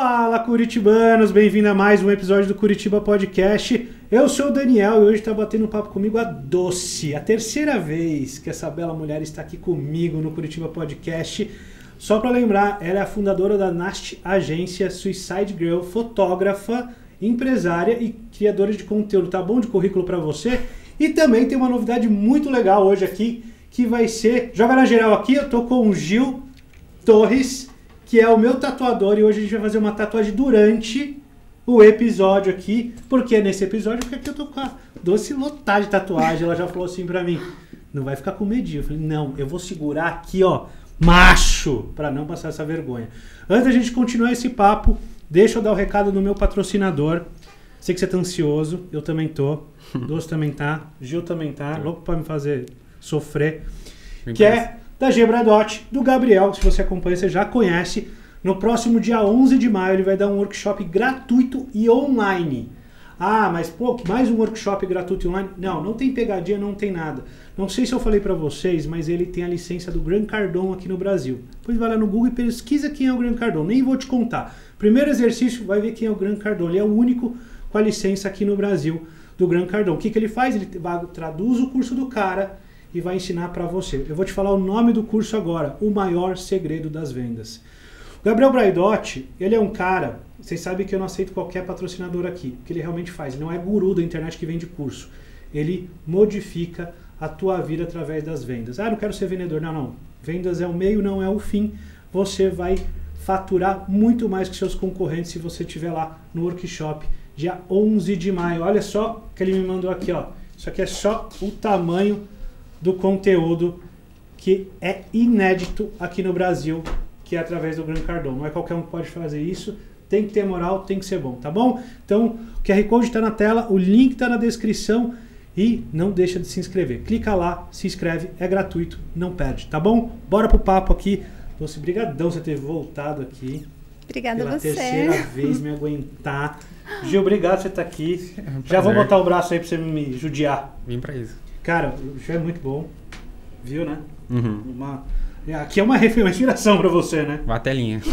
Fala, curitibanos! Bem-vindo a mais um episódio do Curitiba Podcast. Eu sou o Daniel e hoje está batendo um papo comigo a Doce. A terceira vez que essa bela mulher está aqui comigo no Curitiba Podcast. Só para lembrar, ela é a fundadora da Nast Agência, Suicide Girl, fotógrafa, empresária e criadora de conteúdo. Tá bom de currículo para você? E também tem uma novidade muito legal hoje aqui, que vai ser... Joga na geral aqui, eu tô com o Gil Torres, que é o meu tatuador, e hoje a gente vai fazer uma tatuagem durante o episódio aqui. Porque nesse episódio, porque aqui eu tô com a Doce lotada de tatuagem. Ela já falou assim pra mim, não vai ficar com medinho. Eu falei, não, eu vou segurar aqui, ó, macho, pra não passar essa vergonha. Antes da gente continuar esse papo, deixa eu dar o recado do meu patrocinador. Sei que você tá ansioso, eu também tô. Doce também tá, Gil também tá, louco pra me fazer sofrer. Que é da Gebradote, do Gabriel, se você acompanha, você já conhece. No próximo dia 11 de maio ele vai dar um workshop gratuito e online. Ah, mas pô, mais um workshop gratuito e online? Não, não tem pegadinha, não tem nada. Não sei se eu falei pra vocês, mas ele tem a licença do Grant Cardone aqui no Brasil. Depois vai lá no Google e pesquisa quem é o Grant Cardone, nem vou te contar. Primeiro exercício, vai ver quem é o Grant Cardone. Ele é o único com a licença aqui no Brasil do Grant Cardone. O que ele faz? Ele traduz o curso do cara e vai ensinar para você. Eu vou te falar o nome do curso agora, O Maior Segredo das Vendas. O Gabriel Braidotti, ele é um cara, vocês sabem que eu não aceito qualquer patrocinador aqui, o que ele realmente faz, ele não é guru da internet que vende curso, ele modifica a tua vida através das vendas. Ah, não quero ser vendedor, não. Vendas é o meio, não é o fim. Você vai faturar muito mais que seus concorrentes se você estiver lá no workshop, dia 11 de maio. Olha só o que ele me mandou aqui, ó. Isso aqui é só o tamanho do conteúdo que é inédito aqui no Brasil, que é através do Grant Cardone. Não é qualquer um que pode fazer isso, tem que ter moral, tem que ser bom, tá bom? Então, o QR Code está na tela, o link está na descrição e não deixa de se inscrever. Clica lá, se inscreve, é gratuito, não perde, tá bom? Bora pro papo aqui. Doce, brigadão você ter voltado aqui. Obrigada a você. Pela terceira vez me aguentar. Gil, obrigado por você estar aqui. Já vou botar o braço aí pra você me judiar. Vim pra isso. Cara, o Gil é muito bom, viu, né? Uhum. Aqui é uma inspiração pra você, né? Vá a telinha.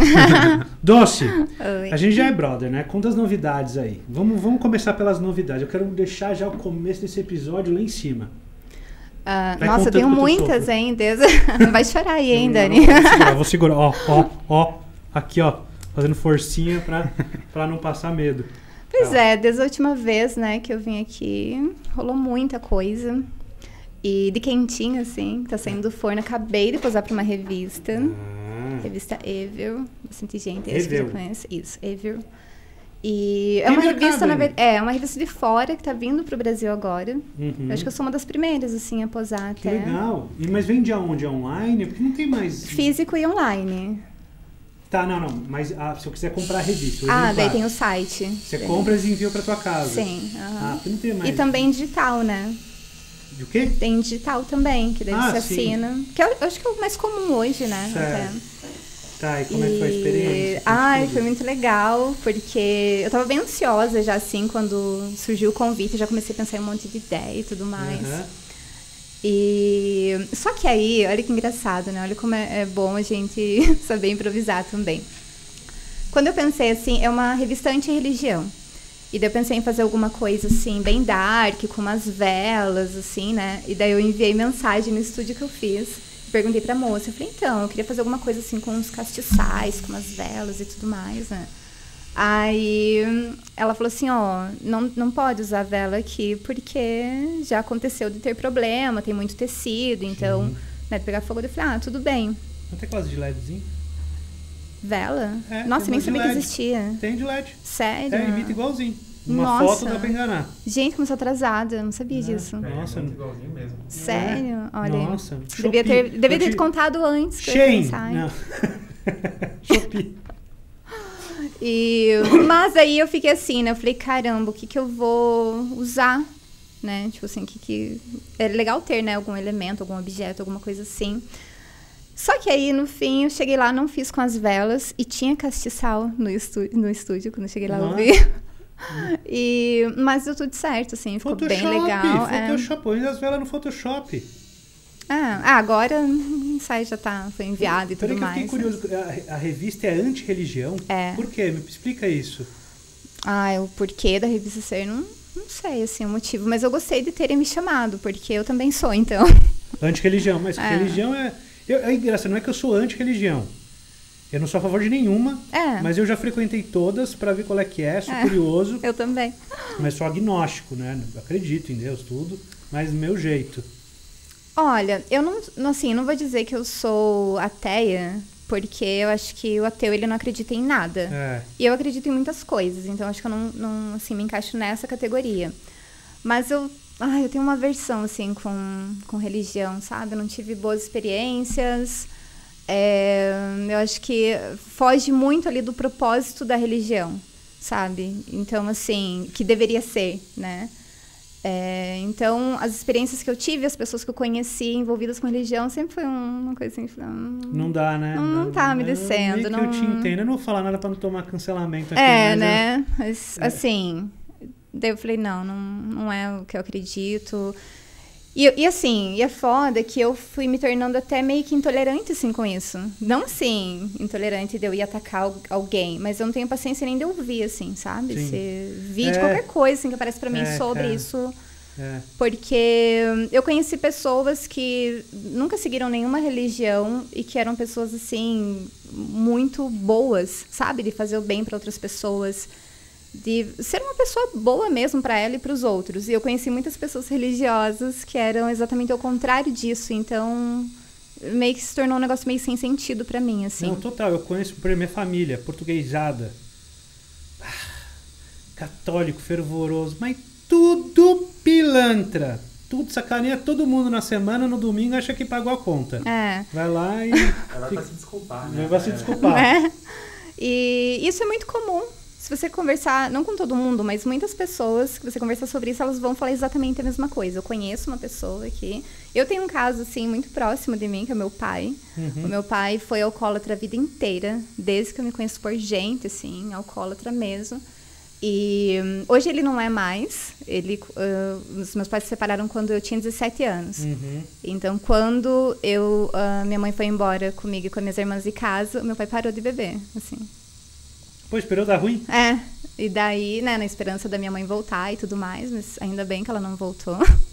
Doce, Oi. a gente já é brother, né? Conta as novidades aí. Vamos começar pelas novidades. Eu quero deixar já o começo desse episódio lá em cima. Nossa, eu tenho muitas, hein? Não vai chorar aí, hein, Dani? Vou segurar. Ó. Aqui, ó. Fazendo forcinha pra não passar medo. Pois é, desde a última vez, né, que eu vim aqui, rolou muita coisa. E de quentinho, assim, tá saindo do forno. Acabei de posar pra uma revista. Revista Evil. Bastante gente, acho que já conhece. Isso, Evil. E é uma revista, na verdade, é uma revista de fora que tá vindo pro Brasil agora. Eu acho que eu sou uma das primeiras, assim, a posar Que até. legal. Mas vende aonde? Online? Porque não tem mais... Físico e online. Tá, não. Mas se eu quiser comprar a revista... Daí tem o site. Você compra e envia pra tua casa. Sim. Porque não tem mais. E também digital, né? De o quê? Tem digital também, que daí você sim. assina. Que eu acho que é o mais comum hoje, né? Certo. Tá, e como é que foi a experiência? Foi muito legal, porque eu tava bem ansiosa já, assim, quando surgiu o convite, eu já comecei a pensar em um monte de ideia e tudo mais. E só que aí, olha que engraçado, né? Olha como é bom a gente saber improvisar também. Quando eu pensei assim, é uma revista anti-religião. E daí eu pensei em fazer alguma coisa assim, bem dark, com umas velas, assim, né? E daí eu enviei mensagem no estúdio que eu fiz. Perguntei pra moça, eu falei, então, eu queria fazer alguma coisa assim com uns castiçais, com umas velas e tudo mais, né? Aí ela falou assim, ó, não pode usar vela aqui porque já aconteceu de ter problema, tem muito tecido, então, né, de pegar fogo. Eu falei, tudo bem. Não tem quase de LEDzinho? Vela? Nossa, nem sabia que existia. Tem de LED. Sério? Imita igualzinho. Uma Nossa. foto dá pra enganar. Gente, como eu sou atrasada, eu não sabia disso. Nossa. Igualzinho mesmo. Sério? Olha. Nossa. Devia ter contado antes. Shein. Não. Shopee. Mas aí eu fiquei assim, né? Eu falei, caramba, o que eu vou usar? Né? Tipo assim, que é legal ter, né? Algum elemento, algum objeto, alguma coisa assim. Só que aí, no fim, eu cheguei lá, não fiz com as velas. E tinha castiçal no estúdio quando eu cheguei lá, eu vi. Mas deu tudo certo, assim, ficou Photoshop, bem legal. Photoshop, põe as velas no Photoshop. Agora o site já foi enviado e tudo Peraí que mais. eu fiquei curioso. A revista é anti-religião? É. Por quê? Me explica isso. O porquê da revista ser, não sei, assim, o motivo. Mas eu gostei de terem me chamado, porque eu também sou, então. Anti-religião. Mas religião é engraçado. Não é que eu sou anti-religião. Eu não sou a favor de nenhuma, mas eu já frequentei todas pra ver qual é que é, sou curioso. Eu também. Mas sou agnóstico, né? Eu acredito em Deus, tudo, mas do meu jeito. Olha, eu não vou dizer que eu sou ateia, porque eu acho que o ateu, ele não acredita em nada. E eu acredito em muitas coisas, então acho que eu não assim, me encaixo nessa categoria. Mas eu tenho uma aversão, assim, com religião, sabe? Eu não tive boas experiências. Eu acho que foge muito ali do propósito da religião, sabe? Então, assim, que deveria ser, né? Então, as experiências que eu tive, as pessoas que eu conheci envolvidas com religião, sempre foi uma coisa assim... Não dá, né? Não tá me descendo. Eu te entendo. Eu não vou falar nada pra não tomar cancelamento aqui. Né? Mas, assim... Daí eu falei, não é o que eu acredito... E assim, é foda que eu fui me tornando até meio que intolerante, assim, com isso. Não, assim, intolerante de eu ir atacar alguém, mas eu não tenho paciência nem de ouvir, assim, sabe? Esse vídeo, qualquer coisa, assim, que aparece pra mim sobre isso. Porque eu conheci pessoas que nunca seguiram nenhuma religião e que eram pessoas, assim, muito boas, sabe? De fazer o bem pra outras pessoas. De ser uma pessoa boa mesmo para ela e para os outros. E eu conheci muitas pessoas religiosas que eram exatamente ao contrário disso. Então, meio que se tornou um negócio meio sem sentido para mim, assim. Não, total. Eu conheço por minha família, portuguesada. Católico, fervoroso, mas tudo pilantra. Tudo sacaneia todo mundo na semana, no domingo acha que pagou a conta. Vai lá e... Ela vai se desculpar, né? Vai se desculpar. E isso é muito comum. Se você conversar, não com todo mundo, mas muitas pessoas que você conversar sobre isso, elas vão falar exatamente a mesma coisa. Eu conheço uma pessoa aqui. Eu tenho um caso, assim, muito próximo de mim, que é o meu pai. O meu pai foi alcoólatra a vida inteira, desde que eu me conheço por gente, assim, alcoólatra mesmo. E hoje ele não é mais. Os meus pais se separaram quando eu tinha 17 anos. Então, quando minha mãe foi embora comigo e com as minhas irmãs de casa, o meu pai parou de beber, assim. Pô, esperou dar ruim? E daí, né, na esperança da minha mãe voltar e tudo mais, mas ainda bem que ela não voltou.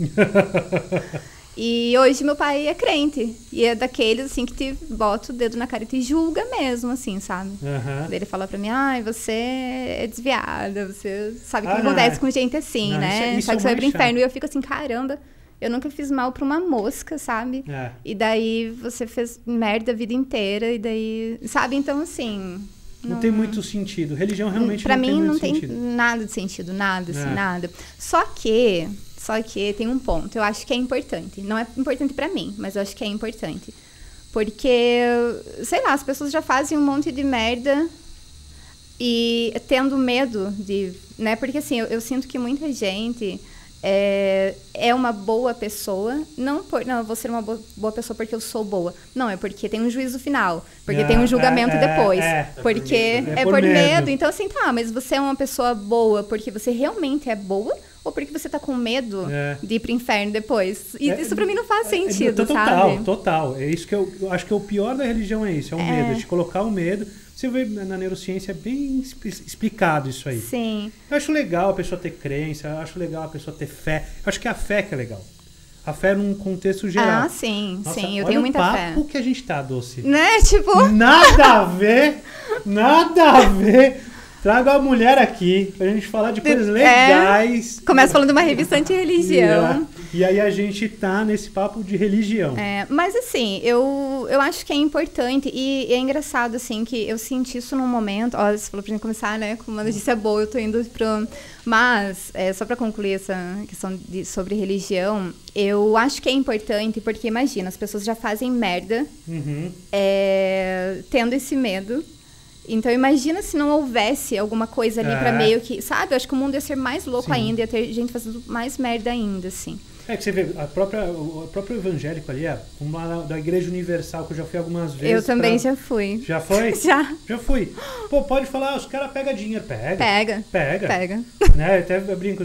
E hoje meu pai é crente. E é daqueles, assim, que te bota o dedo na cara e te julga mesmo, assim, sabe? Daí ele fala pra mim, você é desviada, você sabe o que acontece com gente assim, né? Sabe que você vai pro inferno. E eu fico assim, caramba, eu nunca fiz mal pra uma mosca, sabe? E daí você fez merda a vida inteira, e daí, sabe? Então, assim... Não tem muito sentido. Religião realmente pra não tem muito sentido. Pra mim não tem nada de sentido, nada, assim, nada. Só que tem um ponto. Eu acho que é importante. Não é importante pra mim, mas eu acho que é importante. Porque, sei lá, as pessoas já fazem um monte de merda e tendo medo de... né? Porque, assim, eu sinto que muita gente... é uma boa pessoa, não eu vou ser uma boa pessoa porque eu sou boa. Não, é porque tem um juízo final, porque tem um julgamento depois. Porque é por medo. Então, assim, mas você é uma pessoa boa porque você realmente é boa ou porque você tá com medo de ir pro inferno depois? E isso pra mim não faz sentido, sabe? Total. É isso que eu acho que o pior da religião é isso, é o medo, é te colocar o medo. Você vê na neurociência bem explicado isso aí. Sim. Eu acho legal a pessoa ter crença, eu acho legal a pessoa ter fé. Eu acho que a fé que é legal. A fé num contexto geral. Sim, Nossa, sim. Eu tenho muita fé. Olha o papo que a gente tá, Doce. Né? Tipo... Nada a ver. Traga a mulher aqui pra gente falar de coisas legais. Começa falando de uma revista anti-religião. E aí a gente tá nesse papo de religião. Mas assim, eu acho que é importante e é engraçado, assim, que eu senti isso num momento... Ó, você falou pra gente começar, né, com uma notícia boa, eu tô indo pro... Mas, só pra concluir essa questão sobre religião, eu acho que é importante porque, imagina, as pessoas já fazem merda tendo esse medo. Então, imagina se não houvesse alguma coisa ali pra meio que... Sabe? Eu acho que o mundo ia ser mais louco ainda, ia ter gente fazendo mais merda ainda, assim. É que você vê, o próprio evangélico ali, vamos lá da Igreja Universal, que eu já fui algumas vezes. Eu também já fui. Já foi? Já fui. Pô, pode falar, os caras pegam dinheiro. Pega. Né? Até brinco,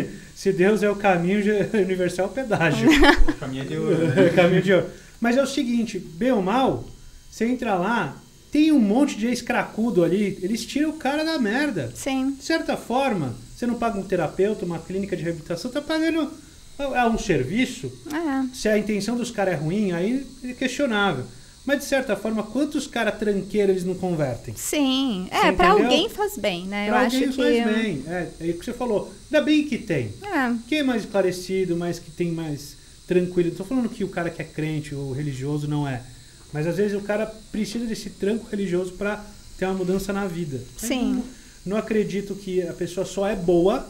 se Deus é o caminho, o universal é o pedágio. O caminho é de ouro, né? Caminho de ouro. Mas é o seguinte, bem ou mal, você entra lá, tem um monte de ex-cracudo ali, eles tiram o cara da merda. Sim. De certa forma, você não paga um terapeuta, uma clínica de reabilitação, tá pagando um serviço. Se a intenção dos caras é ruim, aí é questionável. Mas, de certa forma, quantos caras tranqueiros eles não convertem? Sim. Pra alguém faz bem, né? Pra alguém faz bem. É o que você falou. Ainda bem que tem. Quem é mais esclarecido, mais que tem mais tranquilo. Não tô falando que o cara que é crente ou religioso não é. Mas, às vezes, o cara precisa desse tranco religioso para ter uma mudança na vida. Sim. Não acredito que a pessoa só é boa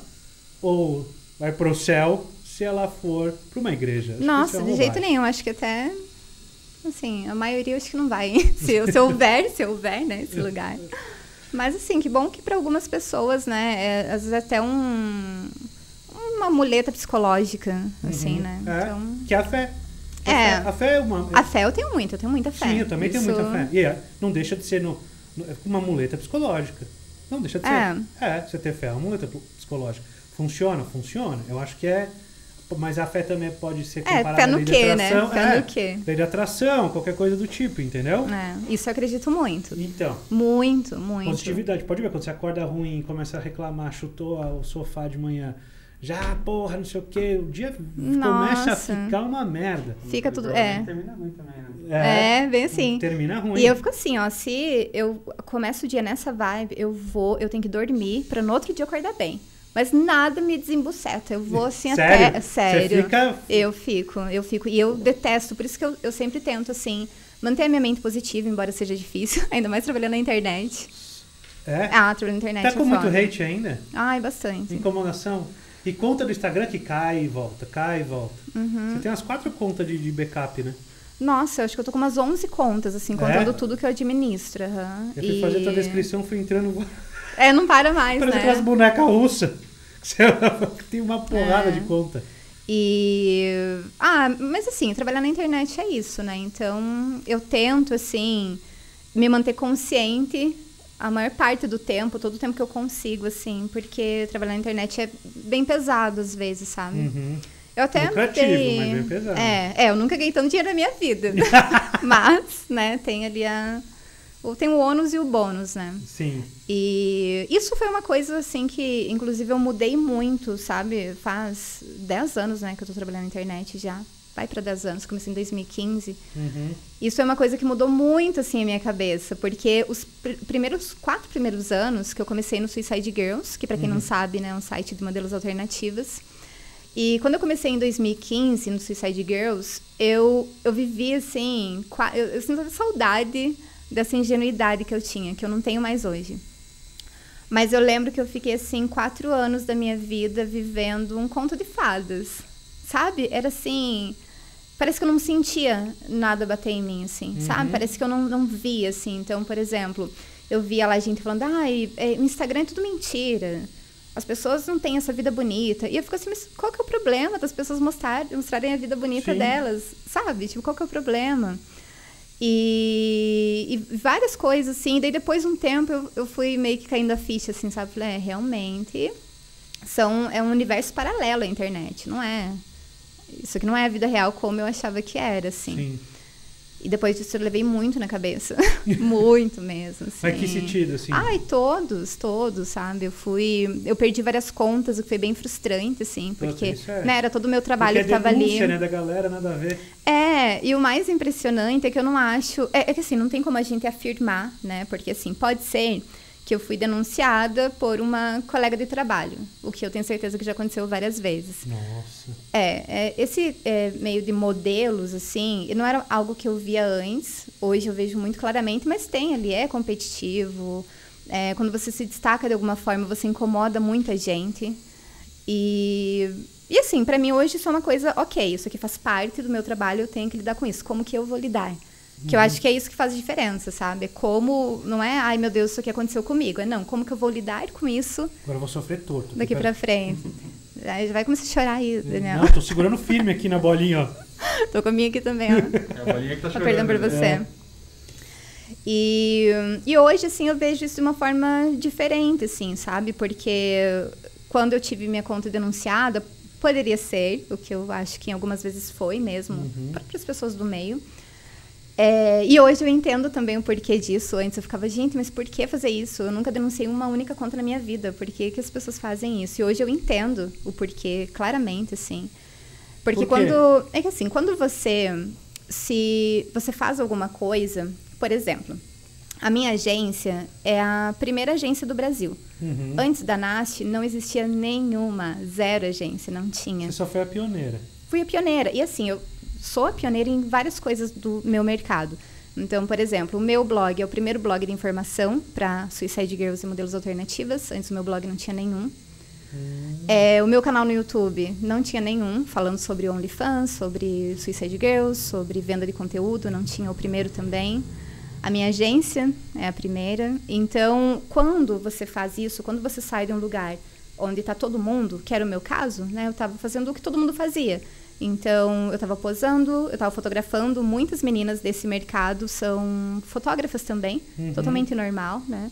ou vai pro céu se ela for para uma igreja. Nossa, de jeito nenhum. Acho que até... Assim, a maioria acho que não vai. se houver, né, esse lugar. Mas, assim, que bom que para algumas pessoas, né, às vezes até uma muleta psicológica, assim, né? Então... Que é a fé. A fé é uma... A fé eu tenho muita fé. Sim, eu também tenho muita fé. E não deixa de ser uma muleta psicológica. Não deixa de ser. Você ter fé é uma muleta psicológica. Funciona? Eu acho que é... Mas a fé também pode ser comparada à lei da atração. Fé no quê? Lei da atração, qualquer coisa do tipo, entendeu? Isso eu acredito muito. Então. Muito. Positividade. Pode ver, quando você acorda ruim, começa a reclamar, chutou o sofá de manhã, porra, não sei o quê, o dia começa a ficar uma merda. Fica tudo... Termina ruim também, né? Bem assim. Termina ruim. E eu fico assim, se eu começo o dia nessa vibe, eu tenho que dormir pra no outro dia eu acordar bem. Mas nada me desembuceta. Eu vou assim até... Sério. Você fica... Eu fico. E eu detesto. Por isso que eu sempre tento, assim, manter a minha mente positiva, embora seja difícil. Ainda mais trabalhando na internet. Trabalhando na internet Tá com muito hate ainda? Ai, bastante. Incomodação? E conta do Instagram que cai e volta. Uhum. Você tem umas 4 contas de backup, né? Nossa, eu acho que eu tô com umas 11 contas, assim, contando tudo que eu administro. Eu fui fazer tua descrição, fui entrando... não para mais, Parece aquelas bonecas russas. Tem uma porrada de conta. Mas assim, trabalhar na internet é isso, né? Então, eu tento, assim, me manter consciente a maior parte do tempo, todo o tempo que eu consigo, assim, porque trabalhar na internet é bem pesado às vezes, sabe? Uhum. Eu até lucrativo, mas bem pesado. Eu nunca ganhei tanto dinheiro na minha vida. Mas, né, tem ali tem o ônus e o bônus, né? Sim. E isso foi uma coisa, assim, que, inclusive, eu mudei muito, sabe? Faz 10 anos, né, que eu tô trabalhando na internet já. Vai para 10 anos, comecei em 2015. Uhum. Isso é uma coisa que mudou muito, assim, a minha cabeça. Porque os 4 primeiros anos que eu comecei no Suicide Girls, que, para quem não sabe, né, é um site de modelos alternativas. E quando eu comecei em 2015 no Suicide Girls, eu vivi, assim... Eu sinto saudade dessa ingenuidade que eu tinha, que eu não tenho mais hoje. Mas eu lembro que eu fiquei, assim, 4 anos da minha vida vivendo um conto de fadas. Sabe? Era assim... Parece que eu não sentia nada bater em mim, assim, sabe? Parece que eu não via, assim. Então, por exemplo, eu via lá gente falando, o Instagram é tudo mentira. As pessoas não têm essa vida bonita. E eu fico assim, mas qual que é o problema das pessoas mostrarem a vida bonita delas? Sabe? Tipo, qual que é o problema? E várias coisas, assim. Daí, depois de um tempo, eu fui meio que caindo a ficha, assim, sabe? Falei, realmente, é um universo paralelo à internet, não é? Isso aqui não é a vida real como eu achava que era, assim. Sim. E depois disso eu levei muito na cabeça. Muito mesmo, assim. Mas que sentido, assim? Todos, sabe? Eu perdi várias contas, o que foi bem frustrante, assim. Porque né, era todo o meu trabalho que tava ali. Né, da galera, nada a ver. E o mais impressionante é que eu não acho... É que assim, não tem como a gente afirmar, né? Porque assim, pode ser que eu fui denunciada por uma colega de trabalho. O que eu tenho certeza que já aconteceu várias vezes. Nossa. Esse meio de modelos, assim, não era algo que eu via antes. Hoje eu vejo muito claramente, mas tem ali, é competitivo. Quando você se destaca de alguma forma, você incomoda muita gente. E assim, pra mim hoje isso é uma coisa, ok, isso aqui faz parte do meu trabalho, eu tenho que lidar com isso. Como que eu vou lidar? Que eu acho que é isso que faz diferença, sabe? Como, não é, ai meu Deus, isso aqui aconteceu comigo. Não, como que eu vou lidar com isso? Agora eu vou sofrer torto. Daqui pra frente. Aí já vai começar a chorar aí, Daniel. Não, tô segurando firme aqui na bolinha, ó. Tô com a minha aqui também, ó. É a bolinha que tá chorando. Perdão por você. E hoje, assim, eu vejo isso de uma forma diferente, assim, sabe? Porque quando eu tive minha conta denunciada, poderia ser, o que eu acho que algumas vezes foi mesmo, para as pessoas do meio. E hoje eu entendo também o porquê disso. Antes eu ficava, gente, mas por que fazer isso? Eu nunca denunciei uma única conta na minha vida. Por que as pessoas fazem isso? E hoje eu entendo o porquê, claramente, assim. Porque quando... É que assim, quando você faz alguma coisa... Por exemplo, a minha agência é a primeira agência do Brasil. Antes da NAST, não existia nenhuma, zero agência, não tinha. Você só foi a pioneira. Fui a pioneira. E assim, eu sou a pioneira em várias coisas do meu mercado. Então, por exemplo, o meu blog é o primeiro blog de informação para Suicide Girls e modelos alternativas. Antes o meu blog não tinha nenhum. O meu canal no YouTube não tinha nenhum, falando sobre OnlyFans, sobre Suicide Girls, sobre venda de conteúdo, não tinha o primeiro também. A minha agência é a primeira. Então, quando você faz isso, quando você sai de um lugar onde está todo mundo, que era o meu caso, né? Eu estava fazendo o que todo mundo fazia. Então, eu estava posando, eu estava fotografando. Muitas meninas desse mercado são fotógrafas também, totalmente normal, né?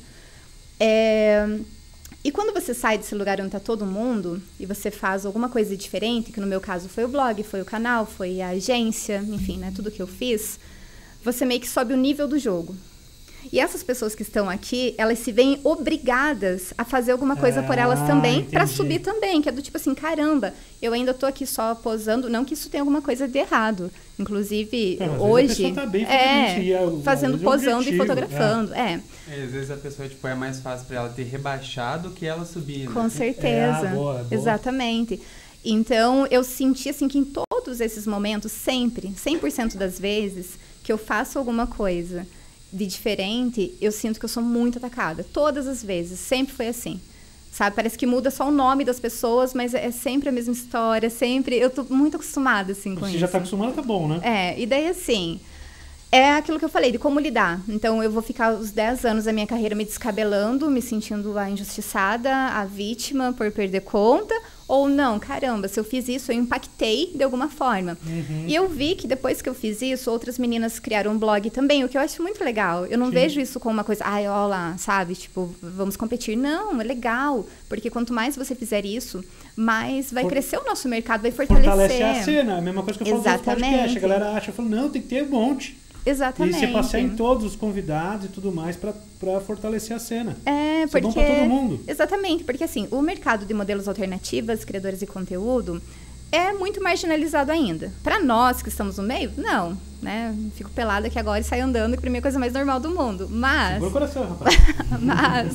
E quando você sai desse lugar onde está todo mundo e você faz alguma coisa diferente, que no meu caso foi o blog, foi o canal, foi a agência, enfim, né, tudo que eu fiz, você meio que sobe o nível do jogo. E essas pessoas que estão aqui, elas se veem obrigadas a fazer alguma coisa por elas também, para subir também, que é do tipo assim, caramba, eu ainda tô aqui só posando, não que isso tenha alguma coisa de errado. Inclusive, hoje, tá bem fazendo, posando e fotografando, Às vezes a pessoa, tipo, é mais fácil para ela ter rebaixado que ela subir, né? Com certeza, boa. Exatamente. Então, eu senti, assim, que em todos esses momentos, sempre, 100% das vezes, que eu faço alguma coisa de diferente, eu sinto que eu sou muito atacada. Todas as vezes, sempre foi assim. Sabe? Parece que muda só o nome das pessoas, mas é sempre a mesma história, sempre... Eu tô muito acostumada, assim, com isso. Você já tá acostumada, tá bom, né? E daí, assim... É aquilo que eu falei, de como lidar. Então, eu vou ficar os 10 anos da minha carreira me descabelando, me sentindo a injustiçada, a vítima por perder conta, ou não, caramba, se eu fiz isso, eu impactei de alguma forma. E eu vi que depois que eu fiz isso, outras meninas criaram um blog também, o que eu acho muito legal. Eu não vejo isso como uma coisa, ai, ó lá, sabe, tipo, vamos competir. Não, é legal, porque quanto mais você fizer isso, mais vai crescer o nosso mercado, vai fortalecer. Fortalece a cena, a mesma coisa que eu falo do podcast. A galera acha, eu falo, não, tem que ter um monte. Exatamente. E você passear em todos os convidados e tudo mais para fortalecer a cena. Porque... é bom para todo mundo. Exatamente, porque assim, o mercado de modelos alternativas, criadores de conteúdo, é muito marginalizado ainda. Para nós que estamos no meio, não, né? Fico pelada aqui agora e saio andando, que para mim é a coisa mais normal do mundo. Mas... Segura o coração, rapaz. Mas,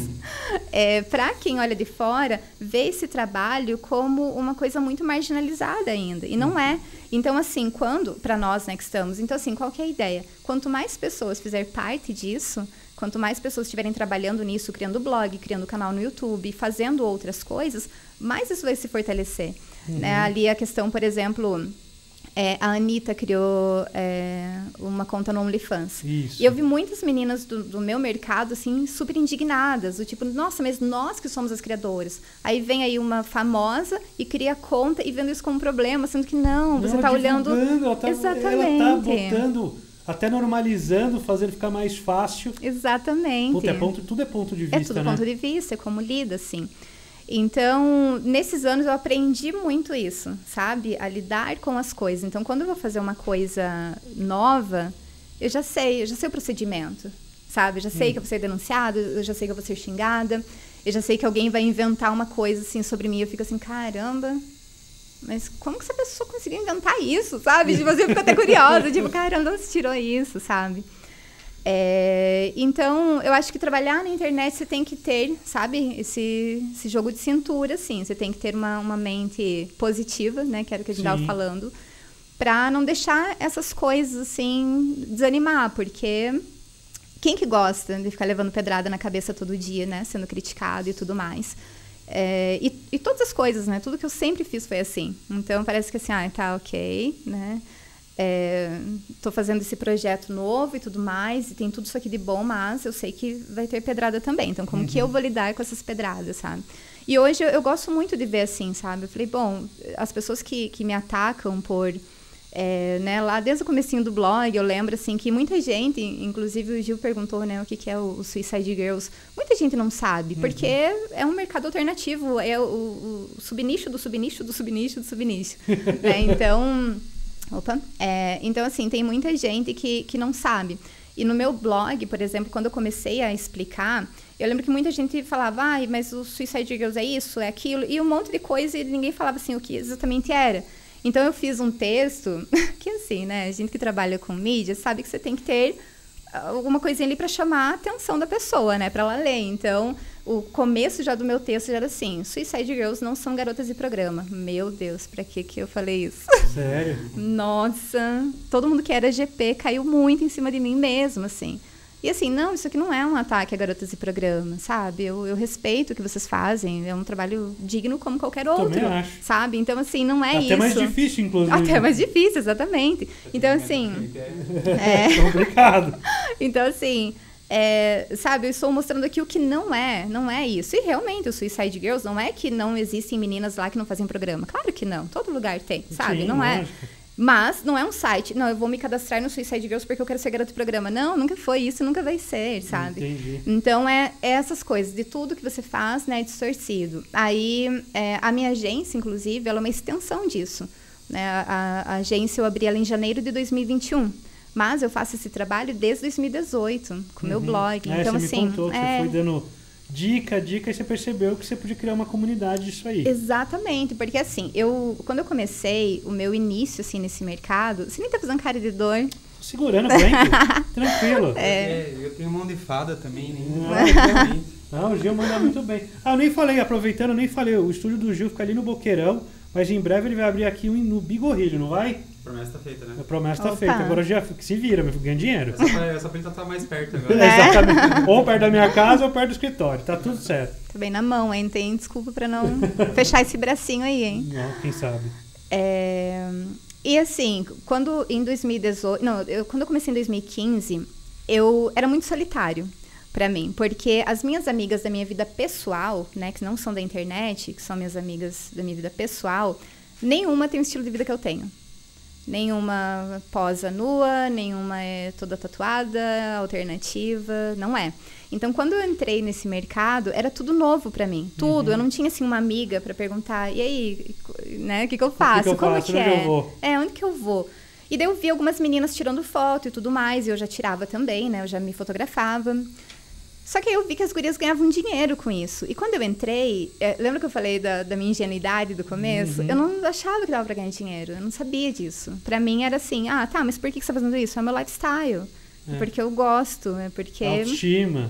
para quem olha de fora, vê esse trabalho como uma coisa muito marginalizada ainda. E não é. Então, assim, para nós, né, que estamos... Então, assim, qual que é a ideia? Quanto mais pessoas fizer parte disso, quanto mais pessoas estiverem trabalhando nisso, criando blog, criando canal no YouTube, fazendo outras coisas, mais isso vai se fortalecer. Né? Ali a questão, por exemplo... a Anitta criou uma conta no OnlyFans. Isso. E eu vi muitas meninas do meu mercado, assim, super indignadas. Do tipo, nossa, mas nós que somos as criadoras. Aí vem aí uma famosa e cria conta e vendo isso como um problema, sendo que não, você está olhando... Ela Exatamente. tá botando, até normalizando, fazendo ficar mais fácil. Exatamente. Tudo é ponto de vista, né? É tudo ponto de vista, é como lida, assim. Então, nesses anos eu aprendi muito isso, sabe? A lidar com as coisas. Então, quando eu vou fazer uma coisa nova, eu já sei o procedimento, sabe? Eu já sei que eu vou ser denunciada, eu já sei que eu vou ser xingada, eu já sei que alguém vai inventar uma coisa assim sobre mim. Eu fico assim, caramba, mas como que essa pessoa conseguiu inventar isso, sabe? Tipo, eu fico até curiosa, tipo, caramba, onde você tirou isso, sabe? Então, eu acho que trabalhar na internet você tem que ter, sabe, esse jogo de cintura, assim. Você tem que ter uma mente positiva, né, que era o que a gente estava falando, para não deixar essas coisas, assim, desanimar, porque quem que gosta de ficar levando pedrada na cabeça todo dia, né, sendo criticado e tudo mais. E todas as coisas, né, tudo que eu sempre fiz foi assim. Então, parece que assim, tá ok, né, tô fazendo esse projeto novo e tudo mais, e tem tudo isso aqui de bom, mas eu sei que vai ter pedrada também. Então, como que eu vou lidar com essas pedradas, sabe? E hoje eu gosto muito de ver assim, sabe? Eu falei, bom, as pessoas que me atacam por... né, lá desde o comecinho do blog, eu lembro assim que muita gente, inclusive o Gil perguntou, né, o que é o Suicide Girls. Muita gente não sabe, porque é um mercado alternativo, é o subnicho do subnicho do subnicho do subnicho. Né? Então, então assim, tem muita gente que não sabe. E no meu blog, por exemplo, quando eu comecei a explicar, eu lembro que muita gente falava, mas o Suicide Girls é isso, é aquilo, e um monte de coisa, e ninguém falava assim o que exatamente era. Então, eu fiz um texto que, assim, né, a gente que trabalha com mídia sabe que você tem que ter alguma coisinha ali para chamar a atenção da pessoa, né, para ela ler. Então, o começo já do meu texto já era assim, Suicide Girls não são garotas de programa. Meu Deus, pra que eu falei isso? Sério? Nossa, todo mundo que era GP caiu muito em cima de mim mesmo, assim. E assim, não, isso aqui não é um ataque a garotas de programa, sabe? Eu respeito o que vocês fazem, é um trabalho digno como qualquer outro, também acho. sabe? Então, assim, não é Até isso. Até mais difícil, inclusive. Até mais difícil, exatamente. Então, assim... É complicado. Então, assim... sabe, eu estou mostrando aqui o que não é isso. E realmente, o Suicide Girls não é que não existem meninas lá que não fazem programa. Claro que não, todo lugar tem, sabe? Sim, não lógico. Mas não é um site, não, eu vou me cadastrar no Suicide Girls porque eu quero ser garota de programa. Não, nunca foi isso, nunca vai ser, sabe? Entendi. Então, é essas coisas, de tudo que você faz, né, distorcido. Aí, a minha agência, inclusive, ela é uma extensão disso. Né? A agência eu abri ela em janeiro de 2021. Mas eu faço esse trabalho desde 2018, com o meu blog. Então, você assim, me contou que você foi dando dica, e você percebeu que você podia criar uma comunidade disso aí. Exatamente, porque assim, quando eu comecei o meu início, assim, nesse mercado, você nem tá fazendo cara de dor. Tô segurando bem, tranquilo. Eu tenho mão de fada também, Não, o Gil manda muito bem. Eu nem falei, aproveitando, o estúdio do Gil fica ali no Boqueirão, mas em breve ele vai abrir aqui no Bigorrilho, não vai? A promessa tá feita, né? A promessa tá feita. Agora já se vira, ganha dinheiro. É só pra ele estar mais perto agora. Exatamente. Ou perto da minha casa ou perto do escritório. Tá tudo certo. Tô bem na mão, hein? Tem desculpa pra não fechar esse bracinho aí, hein? Não, quem sabe. E assim, quando em 2018... quando eu comecei em 2015, eu era muito solitário pra mim. Porque as minhas amigas da minha vida pessoal, né? Que não são da internet, que são minhas amigas da minha vida pessoal, nenhuma tem o estilo de vida que eu tenho. Nenhuma posa nua, nenhuma é toda tatuada, alternativa, não é. Então, quando eu entrei nesse mercado, era tudo novo pra mim, tudo. Eu não tinha, assim, uma amiga pra perguntar, e aí, né, o que eu faço? Como que é? Onde que eu vou? E daí eu vi algumas meninas tirando foto e tudo mais, e eu já tirava também, né, eu já me fotografava. Só que aí eu vi que as gurias ganhavam dinheiro com isso. E quando eu entrei, lembra que eu falei da minha ingenuidade do começo? Eu não achava que dava pra ganhar dinheiro, eu não sabia disso. Pra mim era assim, mas por que você tá fazendo isso? É o meu lifestyle. É porque eu gosto, é porque... Autoestima.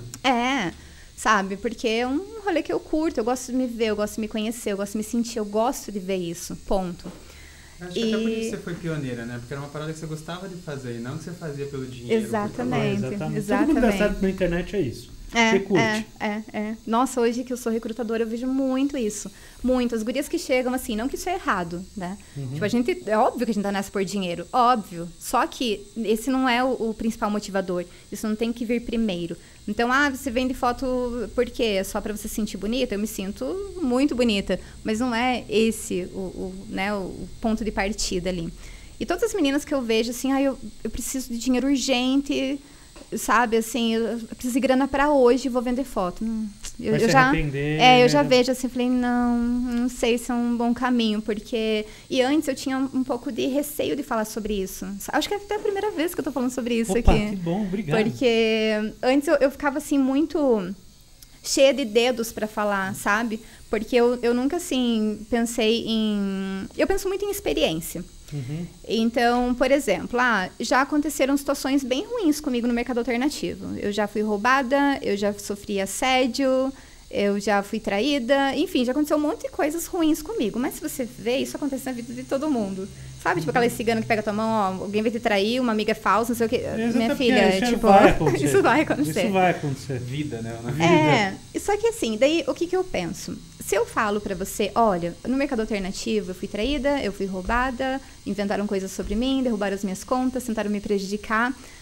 Sabe? Porque é um rolê que eu curto, eu gosto de me ver, eu gosto de me conhecer, eu gosto de me sentir, eu gosto de ver isso, ponto. Acho que até por isso você foi pioneira, né? Porque era uma parada que você gostava de fazer, e não que você fazia pelo dinheiro. Exatamente. Todo mundo engraçado na internet é isso. Você curte. Nossa, hoje que eu sou recrutadora, eu vejo muito isso. Muito. As gurias que chegam, assim, não que isso é errado, né? Tipo, é óbvio que a gente tá nessa por dinheiro. Óbvio. Só que esse não é o principal motivador. Isso não tem que vir primeiro. Então, você vende foto por quê? É só pra você se sentir bonita? Eu me sinto muito bonita. Mas não é esse o ponto de partida ali. E todas as meninas que eu vejo, assim, eu preciso de dinheiro urgente... Sabe, assim, eu preciso de grana pra hoje, vou vender foto. Eu já vejo assim, falei, não sei se é um bom caminho, porque... E antes eu tinha um pouco de receio de falar sobre isso. Acho que é até a primeira vez que eu tô falando sobre isso aqui. Que bom, obrigado. Porque antes eu ficava, assim, muito cheia de dedos pra falar, sabe? Porque eu nunca, assim, pensei em... Eu penso muito em experiência. Então, por exemplo, já aconteceram situações bem ruins comigo no mercado alternativo. Eu já fui roubada, eu já sofri assédio, eu já fui traída, enfim, já aconteceu um monte de coisas ruins comigo. Mas se você vê, isso acontece na vida de todo mundo. Sabe, tipo aquela cigana que pega tua mão, alguém vai te trair, uma amiga é falsa, não sei o quê. Minha filha, tipo, isso vai acontecer. Isso vai acontecer. Vida, né? Só que assim, daí o que eu penso? Se eu falo pra você, olha, no mercado alternativo eu fui traída, eu fui roubada, inventaram coisas sobre mim, derrubaram as minhas contas, tentaram me prejudicar.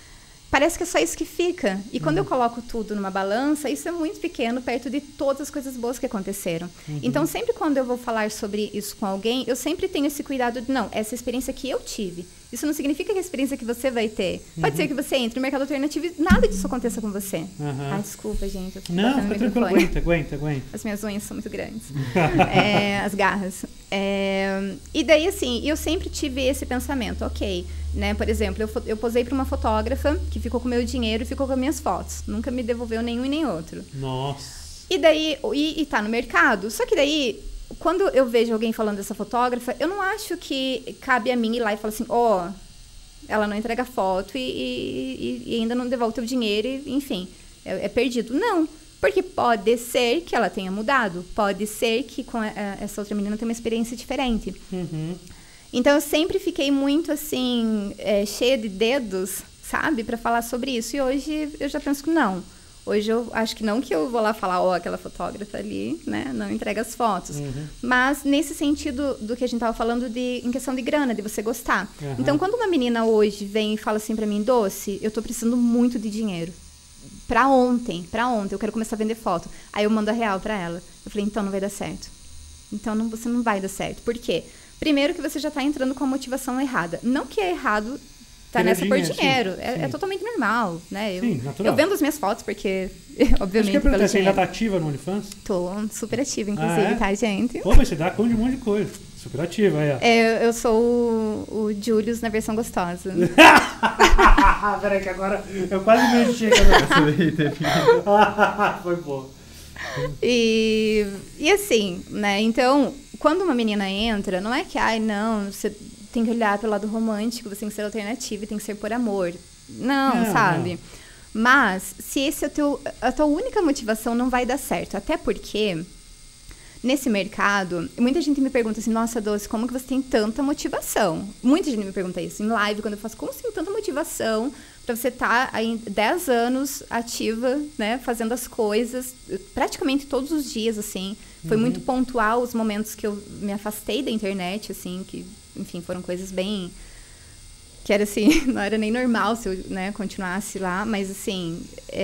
parece que é só isso que fica. E quando eu coloco tudo numa balança, isso é muito pequeno perto de todas as coisas boas que aconteceram. Então, sempre quando eu vou falar sobre isso com alguém, eu sempre tenho esse cuidado de, não, essa experiência que eu tive. Isso não significa que a experiência que você vai ter. Pode ser que você entre no mercado alternativo e nada disso aconteça com você. Ai, desculpa, gente. Eu não, fica tranquilo. Aguenta. As minhas unhas são muito grandes. As garras. E daí, assim, eu sempre tive esse pensamento, ok, né? Por exemplo, eu posei para uma fotógrafa que ficou com o meu dinheiro e ficou com as minhas fotos. Nunca me devolveu nenhum e nem outro. Nossa. E daí, e tá no mercado. Só que daí, quando eu vejo alguém falando dessa fotógrafa, eu não acho que cabe a mim ir lá e falar assim, ela não entrega foto e ainda não devolve o teu dinheiro, enfim, é perdido. Não, porque pode ser que ela tenha mudado, pode ser que com essa outra menina tenha uma experiência diferente. Então, eu sempre fiquei muito, assim, cheia de dedos, sabe, para falar sobre isso. E hoje eu já penso que não. Hoje eu acho que não que eu vou lá falar, aquela fotógrafa ali, né, não entrega as fotos. Mas nesse sentido do que a gente tava falando em questão de grana, de você gostar. Então, quando uma menina hoje vem e fala assim pra mim, Doce, eu tô precisando muito de dinheiro. Pra ontem, eu quero começar a vender foto. Aí eu mando a real pra ela. Eu falei, então não vai dar certo. Então você não vai dar certo. Por quê? Primeiro que você já tá entrando com a motivação errada. Não que é errado tá nessa por dinheiro. Sim. É totalmente normal, né? Sim, natural. Eu vendo as minhas fotos porque, obviamente, acho que você ainda tá ativa no OnlyFans? Tô super ativa, inclusive, tá, gente? Pô, mas você dá conta de um monte de coisa. Super ativa, aí, ó. Eu sou o Julius na versão gostosa. Peraí, que agora eu quase mexi agora. Foi bom. E assim, né? Então, quando uma menina entra, não é que, não, você tem que olhar pelo lado romântico, você tem que ser alternativa e tem que ser por amor. Não, sabe? Não. Mas, se esse é a tua única motivação, não vai dar certo. Até porque, nesse mercado, muita gente me pergunta assim, nossa, Doce, como que você tem tanta motivação? Muita gente me pergunta isso em live, quando eu faço, como você tem tanta motivação para você estar aí 10 anos ativa, né, fazendo as coisas, praticamente todos os dias, assim. Foi muito pontual os momentos que eu me afastei da internet, assim, que, enfim, foram coisas bem... que era assim, não era nem normal se eu, né, continuasse lá, mas assim,